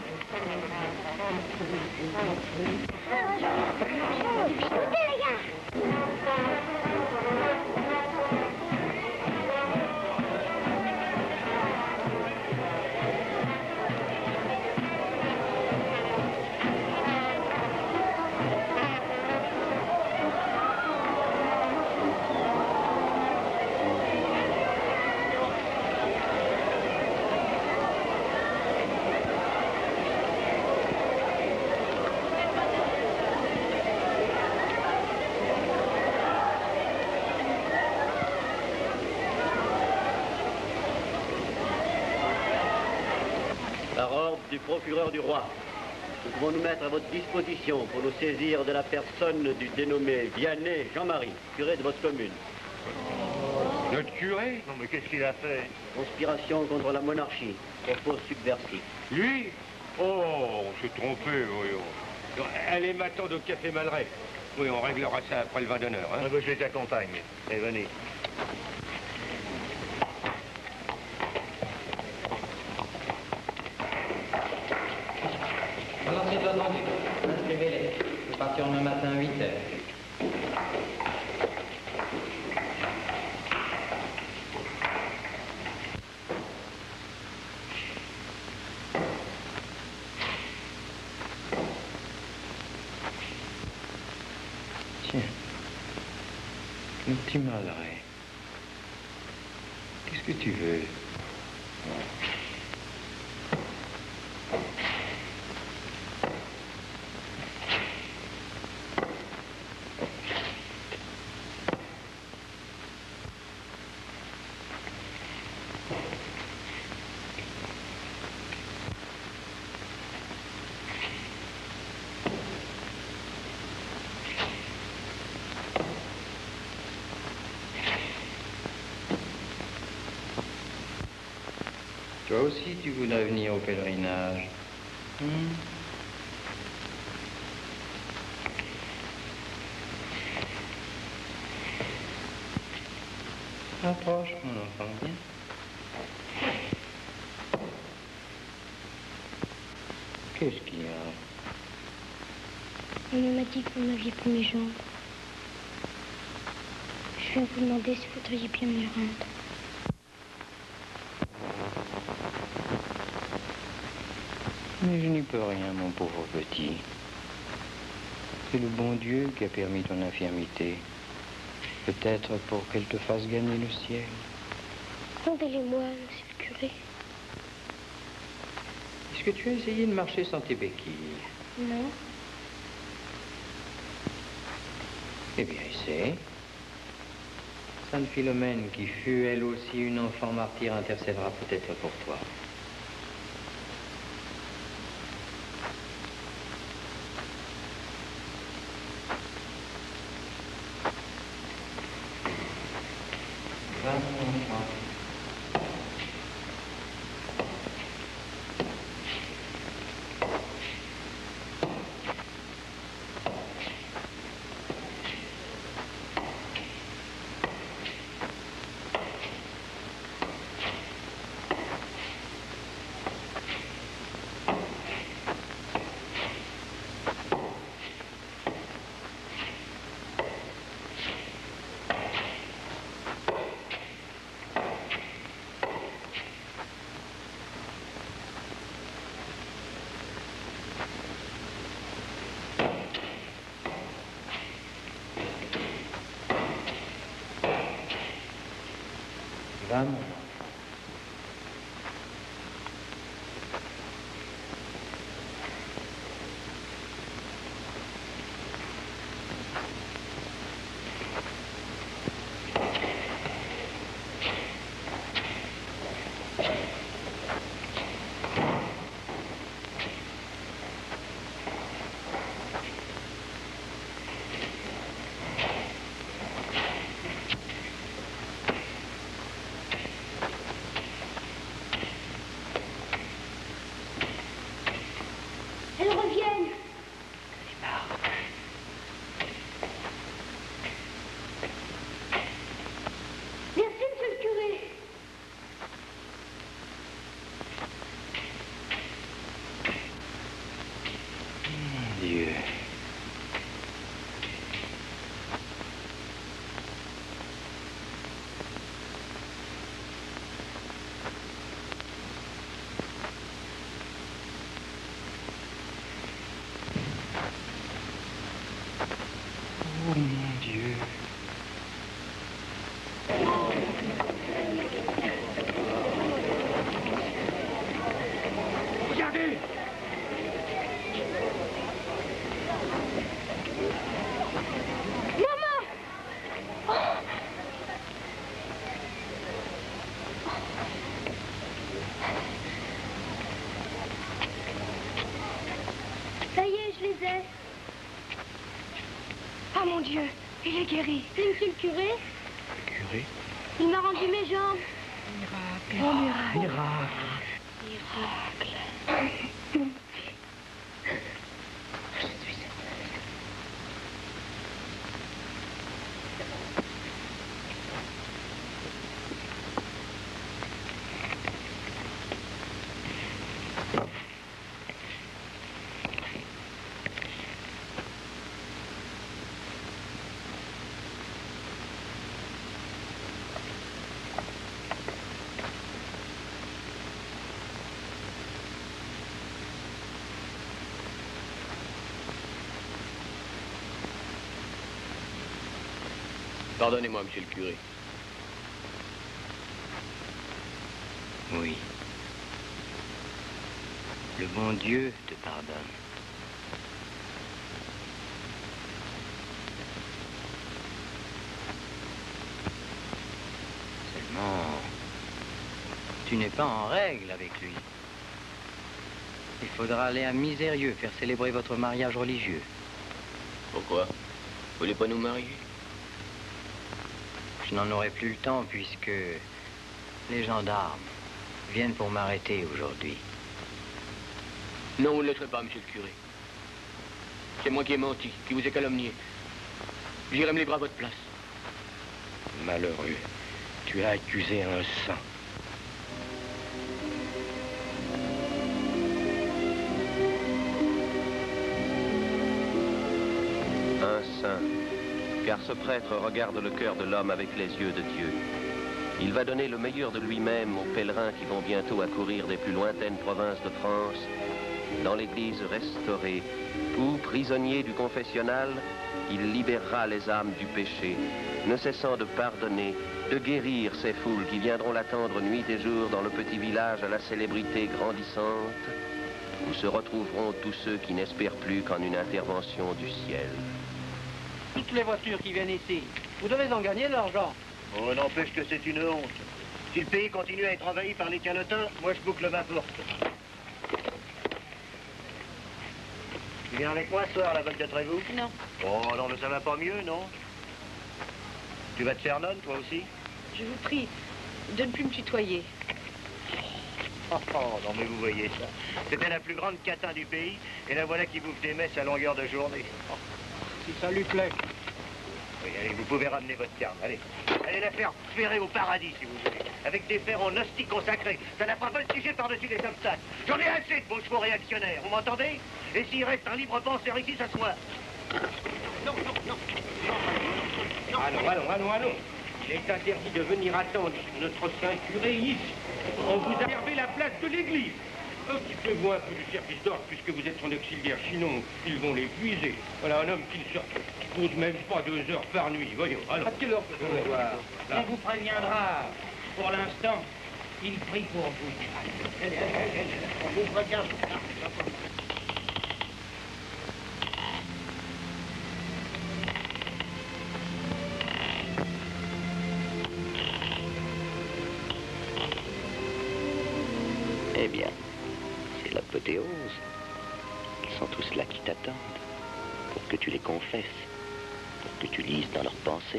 Écoutez, les gars. Du procureur du roi. Nous pouvons nous mettre à votre disposition pour nous saisir de la personne du dénommé Vianney Jean-Marie, curé de votre commune. Notre curé? Non, mais qu'est-ce qu'il a fait? Conspiration contre la monarchie, propos subversifs. Lui? Oh, on s'est trompé, oui. Allez, m'attendre au café Malray. Oui, on réglera ça après le vin d'honneur. Hein? Ah, bah, je t'accompagne. Et venez. Alors, c'est entendu. Inscrivez-les. Je vais partir demain matin à 8h. Tiens. Le petit Malray. Qu'est-ce que tu veux? Toi aussi, tu voudrais venir au pèlerinage. Approche, mon enfant, viens. Qu'est-ce qu'il y a? On m'a dit que vous m'aviez pris mes jambes. Je viens vous demander si vous voudriez bien me les rendre. Mais je n'y peux rien, mon pauvre petit. C'est le bon Dieu qui a permis ton infirmité. Peut-être pour qu'elle te fasse gagner le ciel. Rendez-les-moi, monsieur le curé. Est-ce que tu as essayé de marcher sans tes béquilles? Non. Eh bien, essaie. Sainte Philomène, qui fut elle aussi une enfant martyre, intercédera peut-être pour toi. femme. Elles reviennent. Merci, monsieur le curé. Mon Dieu. Oh mon Dieu. Regardez! Ça y est, je les ai. Ah mon Dieu, il est guéri. C'est monsieur le curé? Le curé? Il m'a rendu mes jambes. Miracle. Oh, miracle. Miracle. Miracle. Pardonnez-moi, monsieur le curé. Oui. Le bon Dieu te pardonne. Seulement, tu n'es pas en règle avec lui. Il faudra aller à Misérieux faire célébrer votre mariage religieux. Pourquoi? Vous voulez pas nous marier? Je n'en aurai plus le temps puisque les gendarmes viennent pour m'arrêter aujourd'hui. Non, vous ne le laisserez pas, monsieur le curé. C'est moi qui ai menti, qui vous ai calomnié. J'irai me livrer à votre place. Malheureux, tu as accusé un saint. Un saint. Car ce prêtre regarde le cœur de l'homme avec les yeux de Dieu. Il va donner le meilleur de lui-même aux pèlerins qui vont bientôt accourir des plus lointaines provinces de France, dans l'église restaurée, où, prisonnier du confessionnal, il libérera les âmes du péché, ne cessant de pardonner, de guérir ces foules qui viendront l'attendre nuit et jour dans le petit village à la célébrité grandissante, où se retrouveront tous ceux qui n'espèrent plus qu'en une intervention du ciel. Toutes les voitures qui viennent ici, vous devez en gagner de l'argent. Oh, n'empêche que c'est une honte. Si le pays continue à être envahi par les calotins, moi je boucle ma porte. Tu viens avec moi ce soir à la Volte de Trévoux? Non. Oh non, mais ça va pas mieux, non? Tu vas te faire nonne, toi aussi? Je vous prie de ne plus me tutoyer. Oh, non, mais vous voyez ça. C'était la plus grande catin du pays, et la voilà qui bouffe des messes à longueur de journée. Oh. Si ça lui plaît. Oui, allez, vous pouvez ramener votre carne, allez. Allez la faire ferrer au paradis, si vous voulez. Avec des fers en hostie consacrés. Ça n'a pas voltigé par-dessus les obstacles. J'en ai assez de vos chevaux réactionnaires, vous m'entendez? Et s'il reste un libre penseur ici, s'asseoir. Non. Allons. Il est interdit de venir attendre notre saint curé ici. On vous a réservé la place de l'église. Occupez-vous un peu du service d'ordre puisque vous êtes son auxiliaire, sinon ils vont l'épuiser. Voilà un homme qui ne se pose même pas 2 heures par nuit. Voyons, allons. À quelle heure peut-on voir? On vous préviendra. Pour l'instant, il prie pour vous. Allez, on vous regarde. Eh bien, c'est l'apothéose. Ils sont tous là qui t'attendent pour que tu les confesses, pour que tu lises dans leurs pensées.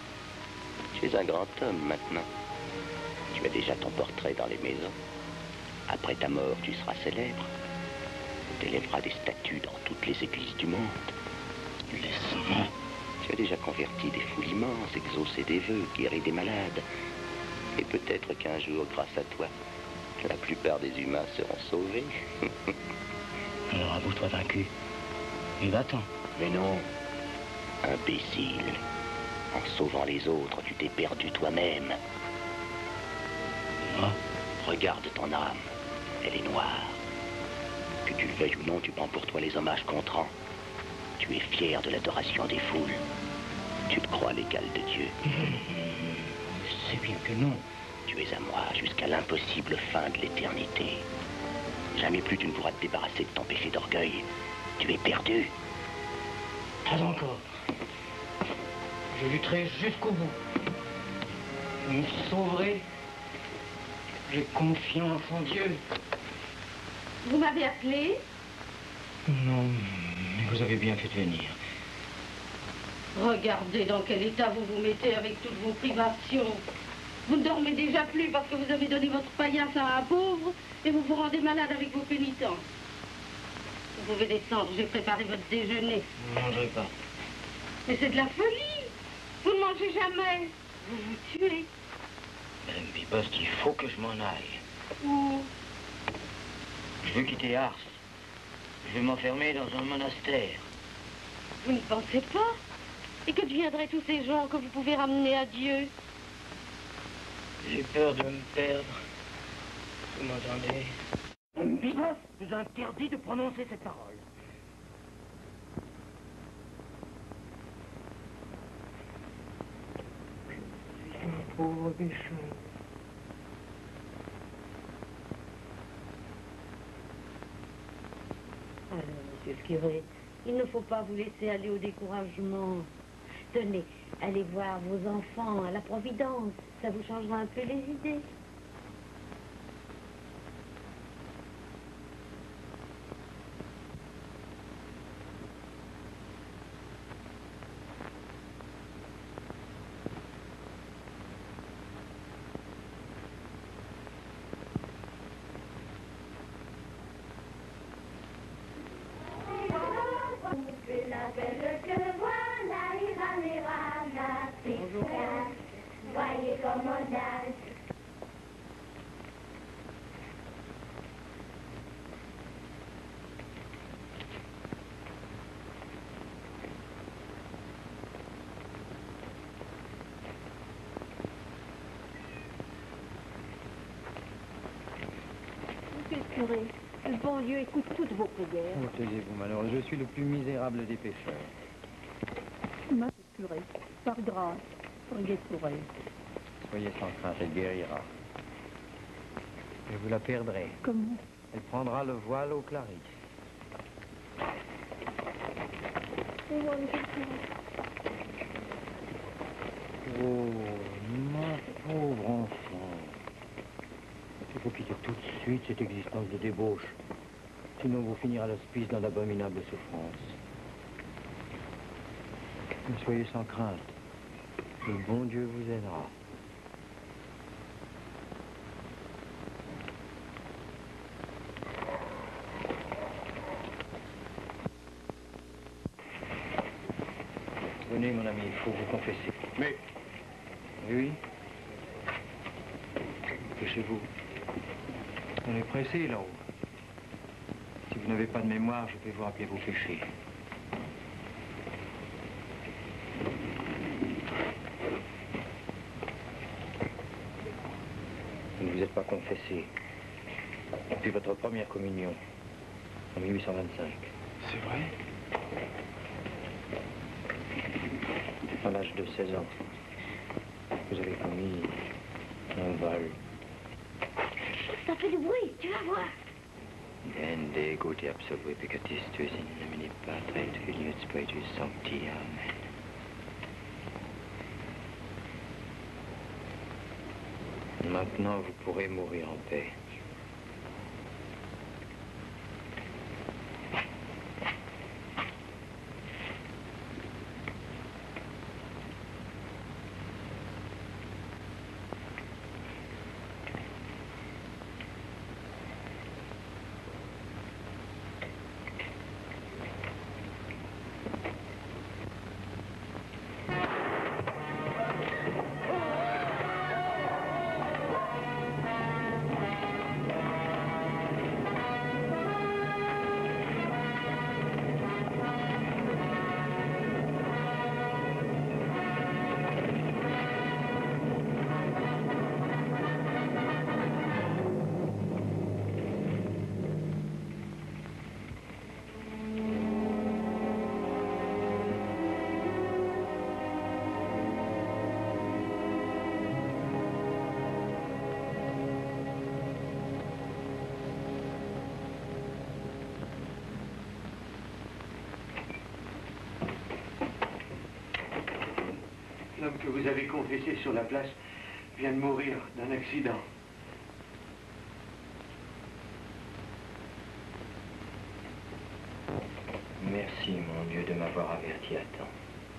Tu es un grand homme maintenant. Tu as déjà ton portrait dans les maisons. Après ta mort, tu seras célèbre. Tu élèveras des statues dans toutes les églises du monde. Laisse-moi. Tu as déjà converti des foules immenses, exaucé des vœux, guéri des malades. Et peut-être qu'un jour, grâce à toi, la plupart des humains seront sauvés. Alors avoue-toi vaincu. Et va-t'en. Mais non, imbécile. En sauvant les autres, tu t'es perdu toi-même. Moi ? Regarde ton âme. Elle est noire. Que tu le veuilles ou non, tu prends pour toi les hommages qu'on te rend. Tu es fier de l'adoration des foules. Tu te crois l'égal de Dieu. C'est bien que non. Tu es à moi jusqu'à l'impossible fin de l'éternité. Jamais plus tu ne pourras te débarrasser de ton péché d'orgueil. Tu es perdu. Pas encore. Je lutterai jusqu'au bout. Je me sauverai. J'ai confiance en Dieu. Vous m'avez appelé? Non, mais vous avez bien fait de venir. Regardez dans quel état vous vous mettez avec toutes vos privations. Vous ne dormez déjà plus parce que vous avez donné votre paillasse à un pauvre et vous vous rendez malade avec vos pénitences. Vous pouvez descendre, j'ai préparé votre déjeuner. Vous ne mangerez pas. Mais c'est de la folie. Vous ne mangez jamais. Vous vous tuez. Madame Bibost, il faut que je m'en aille. Où? Je veux quitter Ars. Je vais m'enfermer dans un monastère. Vous ne pensez pas? Et que deviendraient tous ces gens que vous pouvez ramener à Dieu? J'ai peur de me perdre. Vous m'entendez? Bibost vous interdit de prononcer cette parole. Je suis un pauvre pécheur. Alors, monsieur le curé, il ne faut pas vous laisser aller au découragement. Tenez, allez voir vos enfants à la Providence. Ça vous changera un peu les idées. Voyez comme on danse. Monsieur le curé, le bon Dieu écoute toutes vos prières. Oh, taisez-vous, malheureux. Je suis le plus misérable des pécheurs. Monsieur le curé, par grâce, priez pour elle. Soyez sans crainte, elle guérira. Et vous la perdrez. Comment? Elle prendra le voile au Clarisse. Oh, ma pauvre enfant. Il faut quitter tout de suite cette existence de débauche. Sinon, vous finirez à l'hospice dans d'abominables souffrances. Mais soyez sans crainte. Le bon Dieu vous aidera. Venez, mon ami, il faut vous confesser. Mais... Oui. Dépêchez-vous. On est pressé là-haut. Si vous n'avez pas de mémoire, je vais vous rappeler vos péchés. Vous ne vous êtes pas confessé depuis votre première communion en 1825. C'est vrai? À l'âge de 16 ans, vous avez commis Un vol. Ça fait du bruit, tu vas voir. Ende gute absolue Peccatistus in nomine Patri et Filii et Spiritus Sancti. Amen. Maintenant, vous pourrez mourir en paix. L'homme que vous avez confessé sur la place vient de mourir d'un accident. Merci, mon Dieu, de m'avoir averti à temps.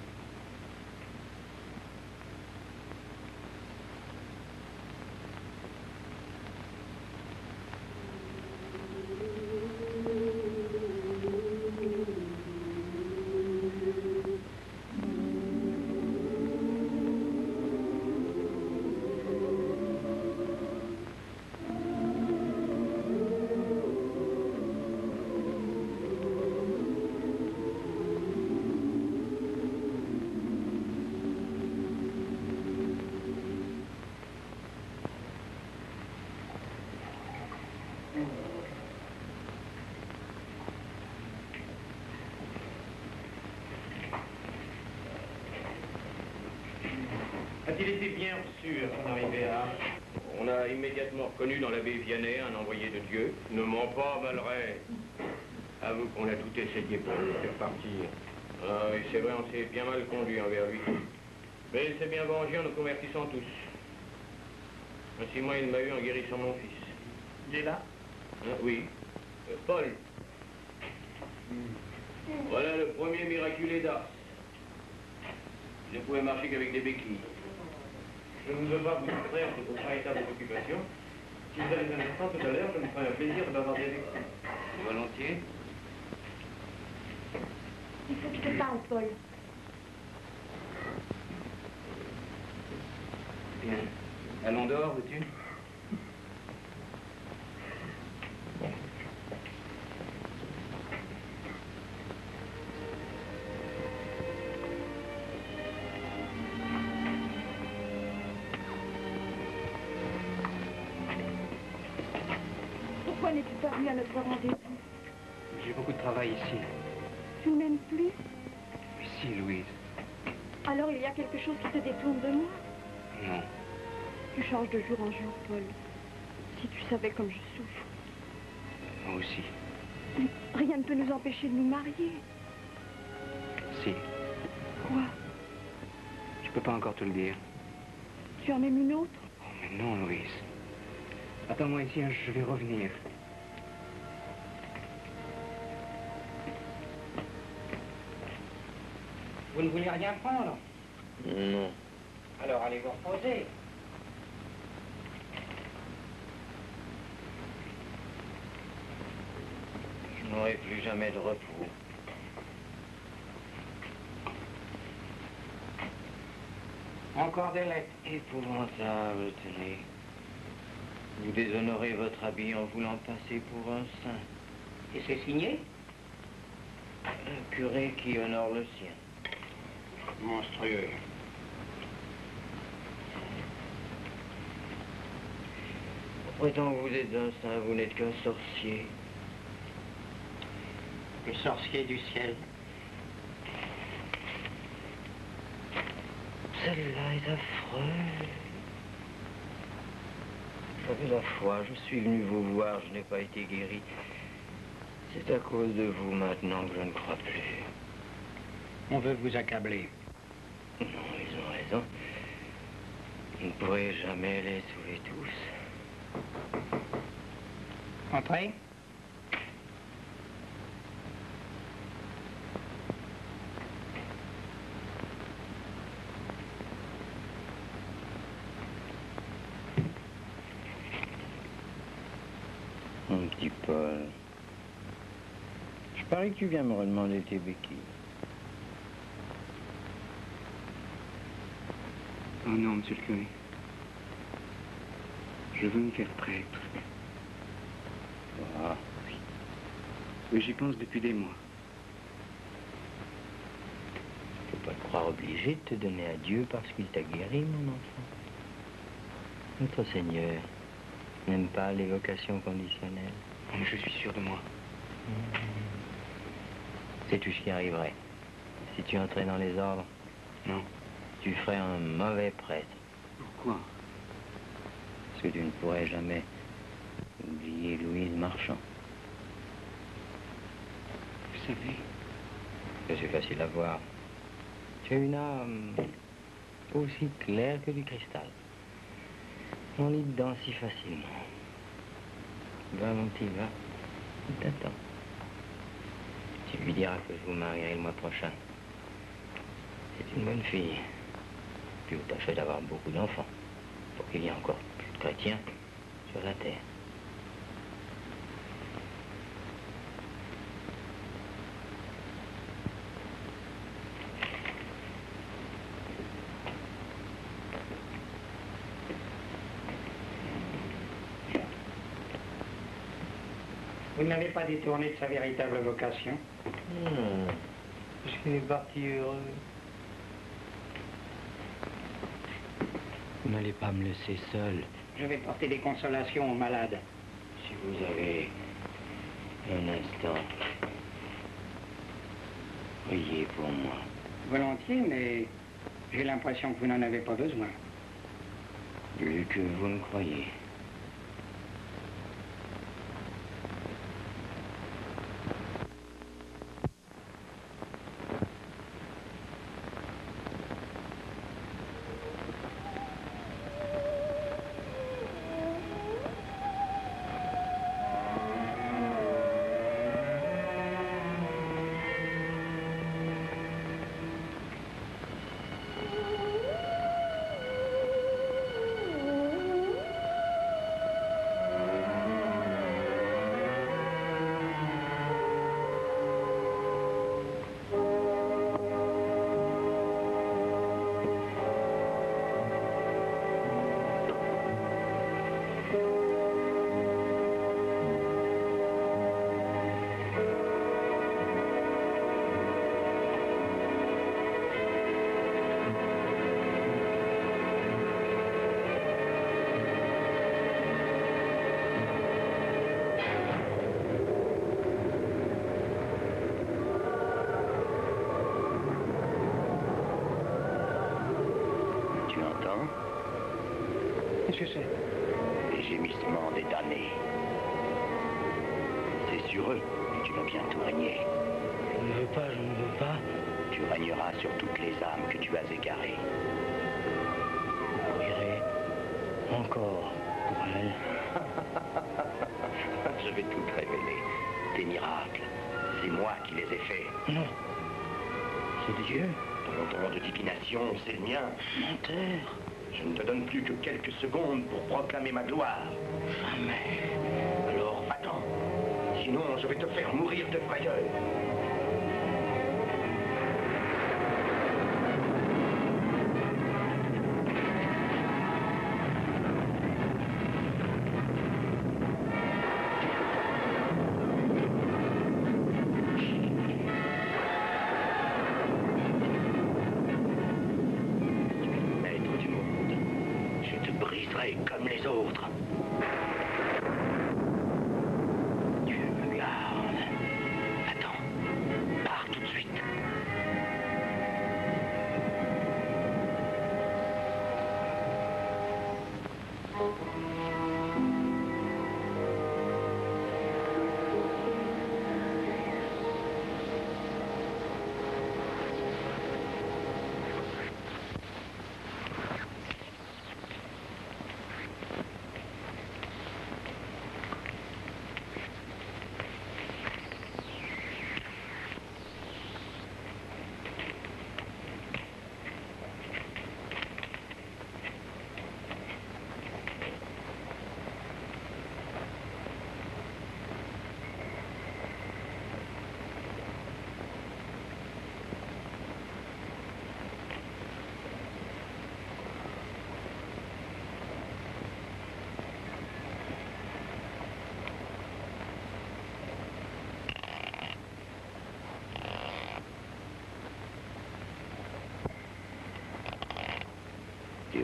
A-t-il été bien reçu à son arrivée à Arles? On a immédiatement reconnu dans l'abbé Vianney un envoyé de Dieu. Ne mens pas, Malray. Avoue qu'on a tout essayé pour le faire partir. Ah oui, c'est vrai, on s'est bien mal conduit envers lui. Mais il s'est bien vengé en nous convertissant tous. Ainsi, moi, il m'a eu en guérissant mon fils. Il est là? Oui. Paul. Voilà le premier miraculé d'Ars. Je ne pouvais marcher qu'avec des béquilles. Je ne veux pas vous distraire de vos véritables occupations. Si vous avez un instant tout à l'heure, je me ferai un plaisir de bavarder avec vous. Volontiers. Il faut que je te parle, Paul. Bien. Allons dehors, veux-tu? Pourquoi n'es-tu pas venu à notre rendez-vous? J'ai beaucoup de travail ici. Tu ne m'aimes plus? Si, Louise. Alors il y a quelque chose qui te détourne de moi? Non. Tu changes de jour en jour, Paul. Si tu savais comme je souffre. Moi aussi. Rien ne peut nous empêcher de nous marier. Si. Quoi? Je peux pas encore te le dire. Tu en aimes une autre? Oh, mais non, Louise. Attends-moi ici, hein, je vais revenir. Vous ne voulez rien prendre? Non. Alors allez vous reposer. Je n'aurai plus jamais de repos. Encore des lettres. Épouvantable, tenez. Vous déshonorez votre habit en voulant passer pour un saint. Et c'est signé? Un curé qui honore le sien. Monstrueux. Prétend que vous êtes un saint, vous n'êtes qu'un sorcier. Le sorcier du ciel. Celle-là est affreuse. avez la foi, je suis venu vous voir, je n'ai pas été guéri. C'est à cause de vous maintenant que je ne crois plus. On veut vous accabler. Non, ils ont raison. Vous ne pourrez jamais les sauver tous. Entrez. Mon petit Paul, je parie que tu viens me redemander tes béquilles. Oh non, monsieur le curé. Je veux me faire prêtre. Ah. Oui, j'y pense depuis des mois. Tu ne peux pas te croire obligé de te donner à Dieu parce qu'il t'a guéri, mon enfant. Notre Seigneur n'aime pas les vocations conditionnelles. Mais je suis sûr de moi. Sais-tu ce qui arriverait si tu entrais dans les ordres? Non. Tu ferais un mauvais prêtre. Pourquoi? Parce que tu ne pourrais jamais oublier Louise Marchand. Vous savez? Que c'est facile à voir. Tu as une âme aussi claire que du cristal. On lit dedans si facilement. Va, mon petit, va. Il t'attend. Tu lui diras que je vous marierai le mois prochain. C'est une bonne fille. Puis vous tâchez d'avoir beaucoup d'enfants. Pour qu'il y ait encore plus de chrétiens sur la terre. Vous n'avez pas détourné de sa véritable vocation? Parce qu'il est parti heureux. Vous n'allez pas me laisser seul. Je vais porter des consolations aux malades. Si vous avez un instant, priez pour moi. Volontiers, mais j'ai l'impression que vous n'en avez pas besoin. Plus que vous ne croyez. Je sais. Les gémissements des damnés. C'est sur eux que tu vas bientôt régner. Je ne veux pas, je ne veux pas. Tu régneras sur toutes les âmes que tu as égarées. Je mourrai encore pour elle. Je vais tout te révéler. Tes miracles, c'est moi qui les ai faits. Non. C'est Dieu. Ton don de divination, c'est le mien. Menteur. Je ne te donne plus que quelques secondes pour proclamer ma gloire. Jamais. Alors, va-t'en. Sinon, je vais te faire mourir de frayeur. Comme les autres. Tu me gardes. Attends.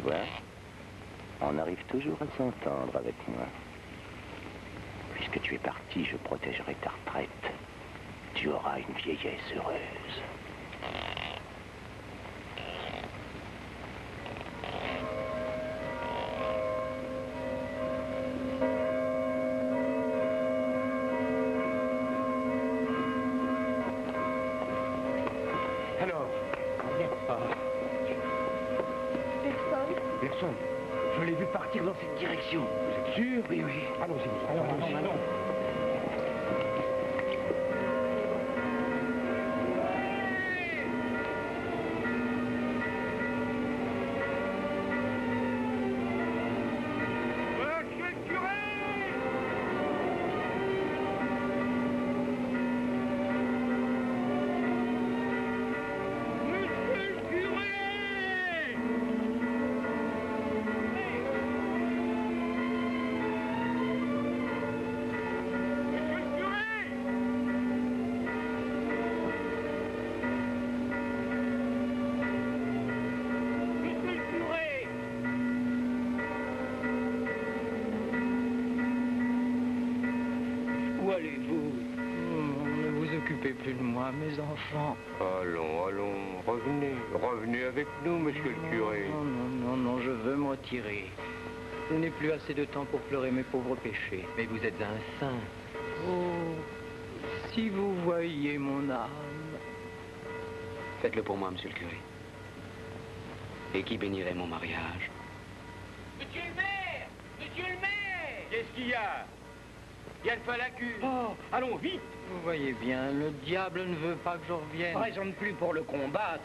vois, on arrive toujours à s'entendre avec moi. Puisque tu es parti, je protégerai ta retraite. Tu auras une vieillesse heureuse. Alors, Personne. Je l'ai vu partir dans cette direction. Vous êtes sûr? Oui, oui. Allons-y. Allons. Plus de moi, mes enfants. Allons, revenez avec nous, monsieur le curé. Non, je veux me retirer. Je n'ai plus assez de temps pour pleurer mes pauvres péchés. Mais vous êtes un saint. Oh, si vous voyiez mon âme. Faites-le pour moi, monsieur le curé. Et qui bénirait mon mariage? Monsieur le maire! Monsieur le maire! Qu'est-ce qu'il y a? Il y a le feu à la cure. Oh, allons, vite! Vous voyez bien, le diable ne veut pas que je revienne. Raisonne plus pour le combattre.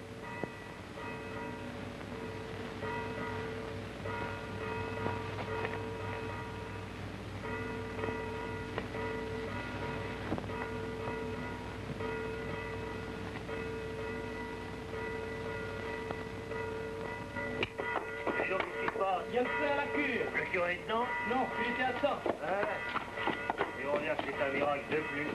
Il y a le feu à la cure. Le curé est dedans? Non, il était à ça. Et on vient que c'est un miracle de plus.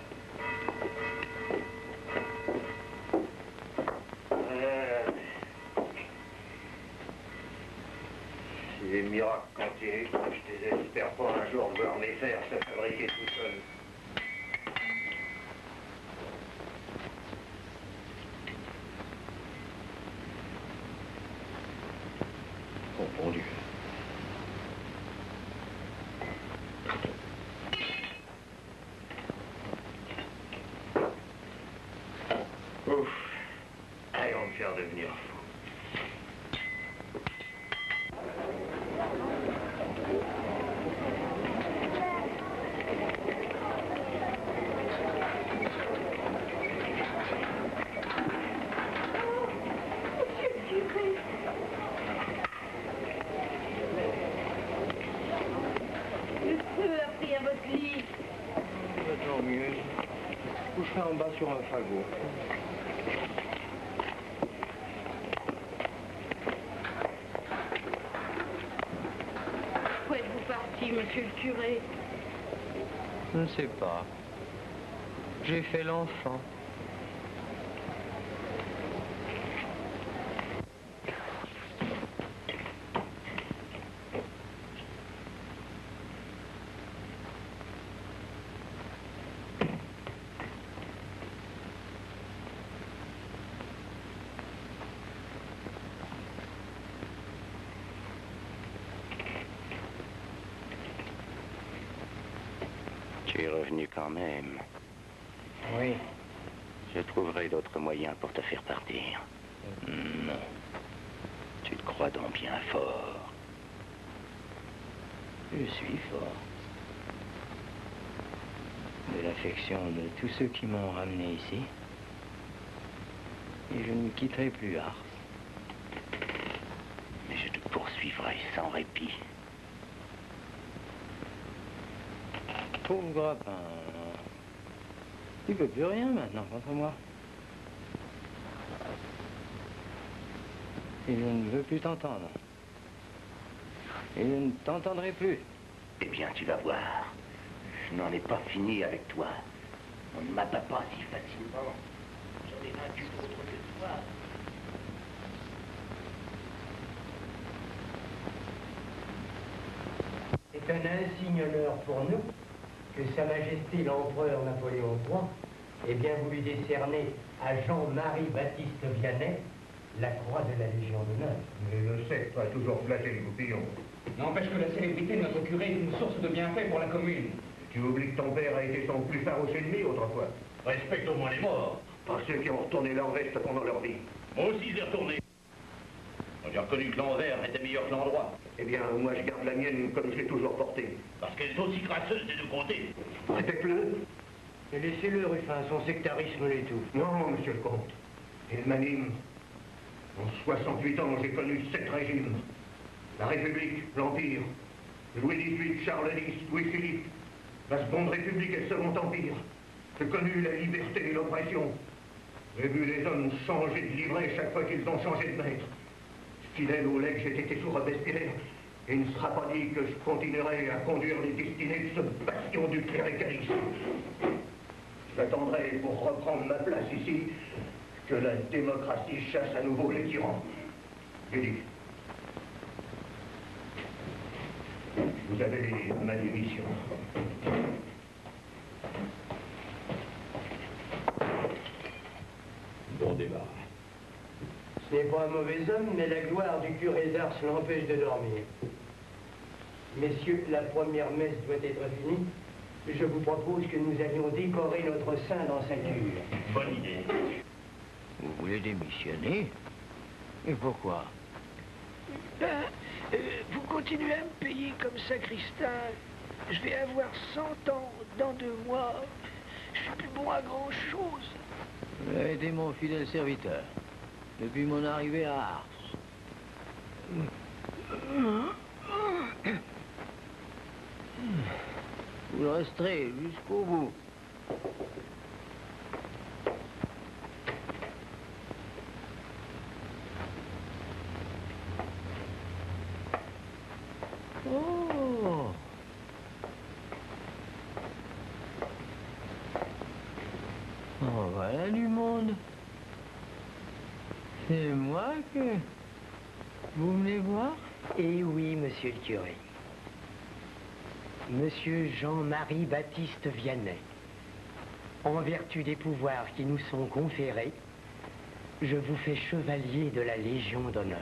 Si les miracles continuent, je désespère pas un jour de voir mes fers se fabriquer tout seul. Oh, bon Dieu. Ouf. Allez, on va me faire devenir fou. En bas sur un fagot. Où êtes-vous parti, monsieur le curé? Je ne sais pas. J'ai fait l'enfant. Tu es revenu quand même. Oui. Je trouverai d'autres moyens pour te faire partir. Non. Tu te crois donc bien fort. Je suis fort. De l'affection de tous ceux qui m'ont ramené ici. Et je ne quitterai plus Ars. Mais je te poursuivrai sans répit. Pauvre grappin, tu peux plus rien maintenant contre moi. Et je ne veux plus t'entendre. Et je ne t'entendrai plus. Eh bien, tu vas voir. Je n'en ai pas fini avec toi. On ne m'abat pas si facilement. J'en ai vaincu d'autres que toi. C'est un insigne honneur pour nous que Sa Majesté l'Empereur Napoléon III ait bien voulu décerner à Jean-Marie Baptiste Vianney la croix de la Légion d'honneur. Mais le sceptre a toujours flatté les goupillons. N'empêche que la célébrité de notre curé est une source de bienfait pour la commune. Tu oublies que ton père a été son plus farouche ennemi autrefois. Respecte au moins les morts. Par ceux qui ont retourné leur veste pendant leur vie. Moi aussi, j'ai retourné. J'ai reconnu que l'envers était meilleur que l'endroit. Eh bien, moi, je garde la mienne comme je l'ai toujours portée. Parce qu'elle est aussi crasseuse des deux côtés. Répète-le. Et laissez-le, Ruffin, son sectarisme l'étouffe. Non, monsieur le comte. Il m'anime. En 68 ans, j'ai connu 7 régimes. La République, l'Empire, Louis XVIII, Charles X, Louis-Philippe, la Seconde République et le Second Empire. J'ai connu la liberté et l'oppression. J'ai vu les hommes changer de livret chaque fois qu'ils ont changé de maître. Fidèle au legs, j'ai été sous Robespierre. Et il ne sera pas dit que je continuerai à conduire les destinées de ce bastion du cléricalisme. J'attendrai pour reprendre ma place ici que la démocratie chasse à nouveau les tyrans. J'ai dit. Vous avez ma démission. Bon débat. Ce n'est pas un mauvais homme, mais la gloire du curé d'Ars l'empêche de dormir. Messieurs, la première messe doit être finie. Je vous propose que nous allions décorer notre saint dans sa cure. Bonne idée. Vous voulez démissionner? Et pourquoi? Vous continuez à me payer comme sacristain. Je vais avoir 100 ans dans 2 mois. Je suis plus bon à grand-chose. Vous avez été mon fidèle serviteur depuis mon arrivée à Ars. Vous le resterez jusqu'au bout. Oh! Oh, voilà du monde. C'est moi que vous venez voir? Eh oui, monsieur le curé. Monsieur Jean-Marie Baptiste Vianney, en vertu des pouvoirs qui nous sont conférés, je vous fais chevalier de la Légion d'honneur.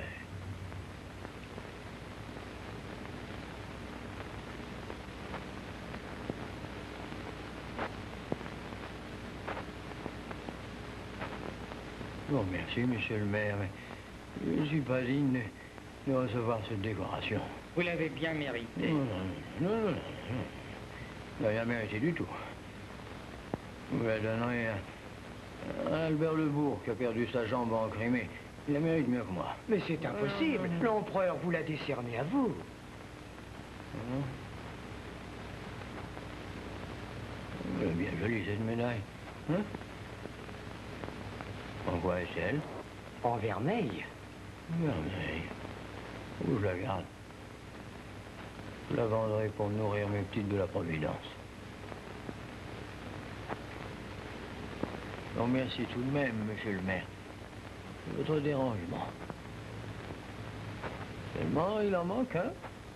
Bon, merci, monsieur le maire, mais je ne suis pas digne de recevoir cette décoration. Vous l'avez bien mérité. Non. Il n'a rien mérité du tout. Vous la donnerez à Albert Lebourg, qui a perdu sa jambe en Crimée. Il la mérite mieux que moi. Mais c'est impossible. L'empereur vous l'a décerné à vous. Elle est bien jolie, cette médaille. Hein? En quoi est-elle? En vermeil. Vermeil. Où je la garde? Je la vendrai pour nourrir mes petites de la Providence. Je vous remercie tout de même, monsieur le maire, de votre dérangement. Seulement, il en manque un.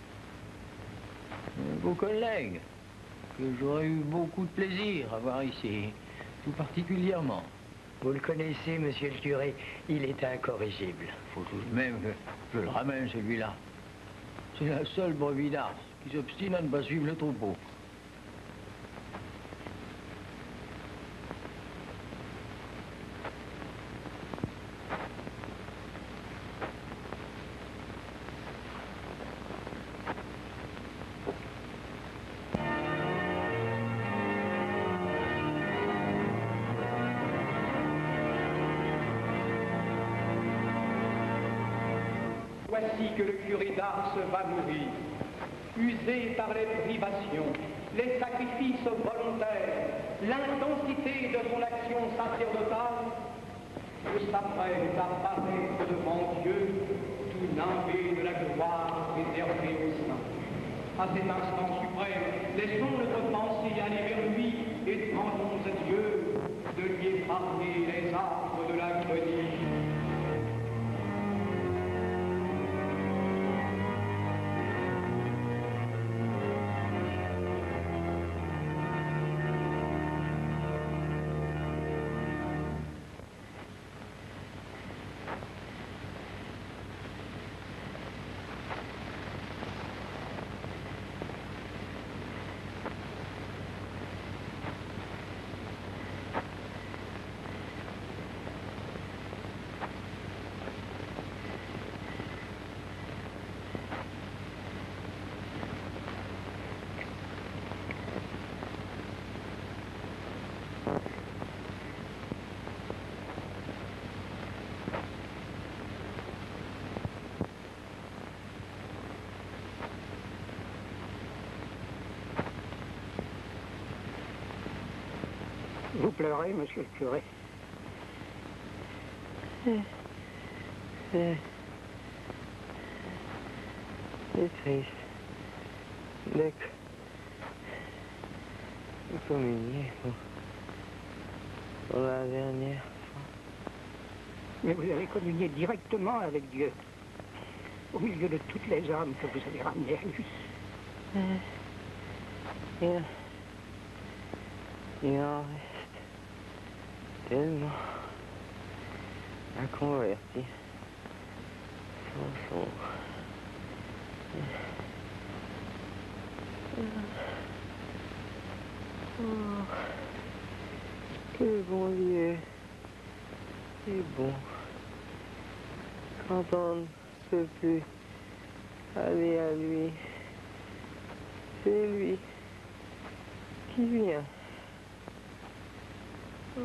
Vos collègues, que j'aurais eu beaucoup de plaisir à voir ici, tout particulièrement. Vous le connaissez, monsieur le curé, il est incorrigible. Faut tout de même que je le ramène, celui-là. C'est la seule brebis d'Ars qui s'obstine à ne pas suivre le troupeau. Voici que le curé d'Ars va mourir, usé par les privations, les sacrifices volontaires, l'intensité de son action sacerdotale, et s'apprête à paraître devant Dieu, tout nimbé de la gloire réservée aux saints. À cet instant suprême, laissons notre pensée aller vers lui et demandons à Dieu de lui épargner les arbres de l'agonie. pleurez, monsieur le curé? C'est triste de communier pour la dernière fois. Mais vous avez communié directement avec Dieu, au milieu de toutes les âmes que vous avez ramenées à lui. Il en reste tellement à convertir sans son... Oh, que bon Dieu est bon quand on ne peut plus aller à lui. C'est lui qui vient. Oh.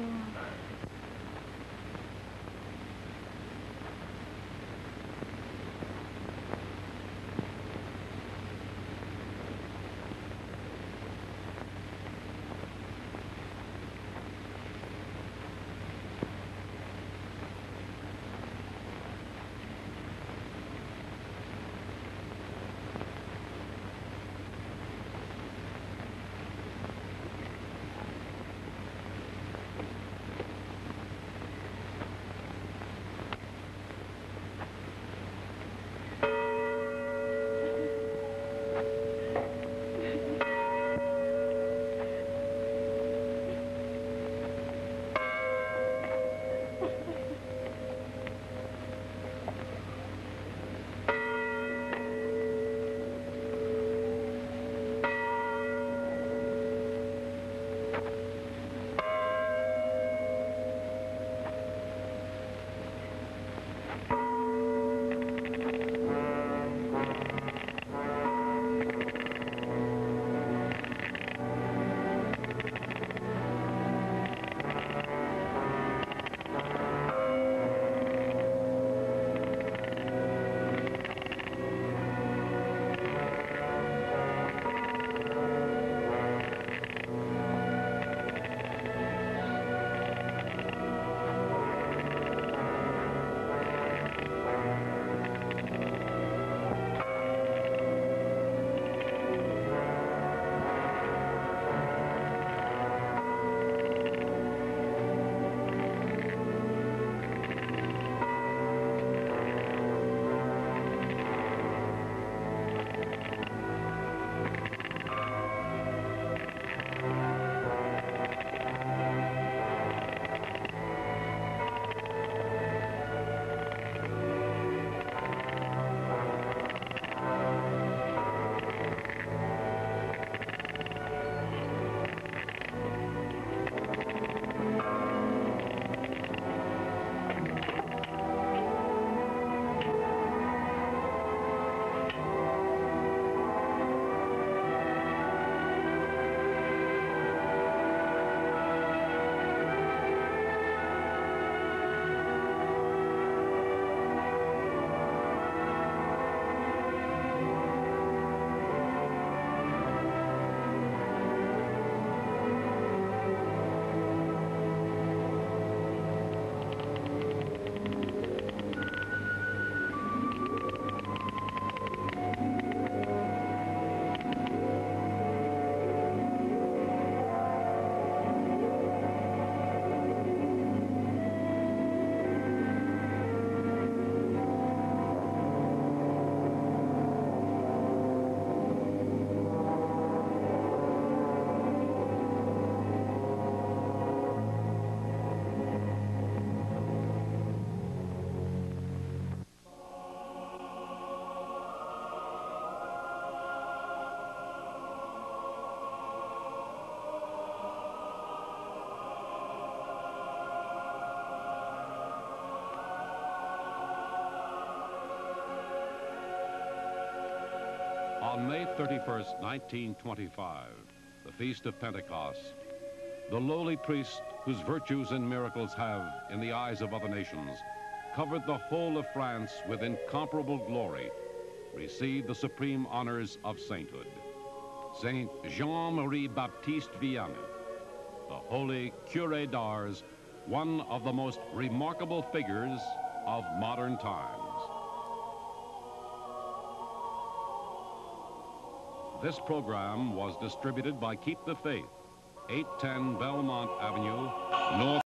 On May 31st, 1925, the Feast of Pentecost, the lowly priest whose virtues and miracles have, in the eyes of other nations, covered the whole of France with incomparable glory, received the supreme honors of sainthood. Saint Jean-Marie Baptiste Vianney, the holy Curé d'Ars, one of the most remarkable figures of modern times. This program was distributed by Keep the Faith, 810 Belmont Avenue, North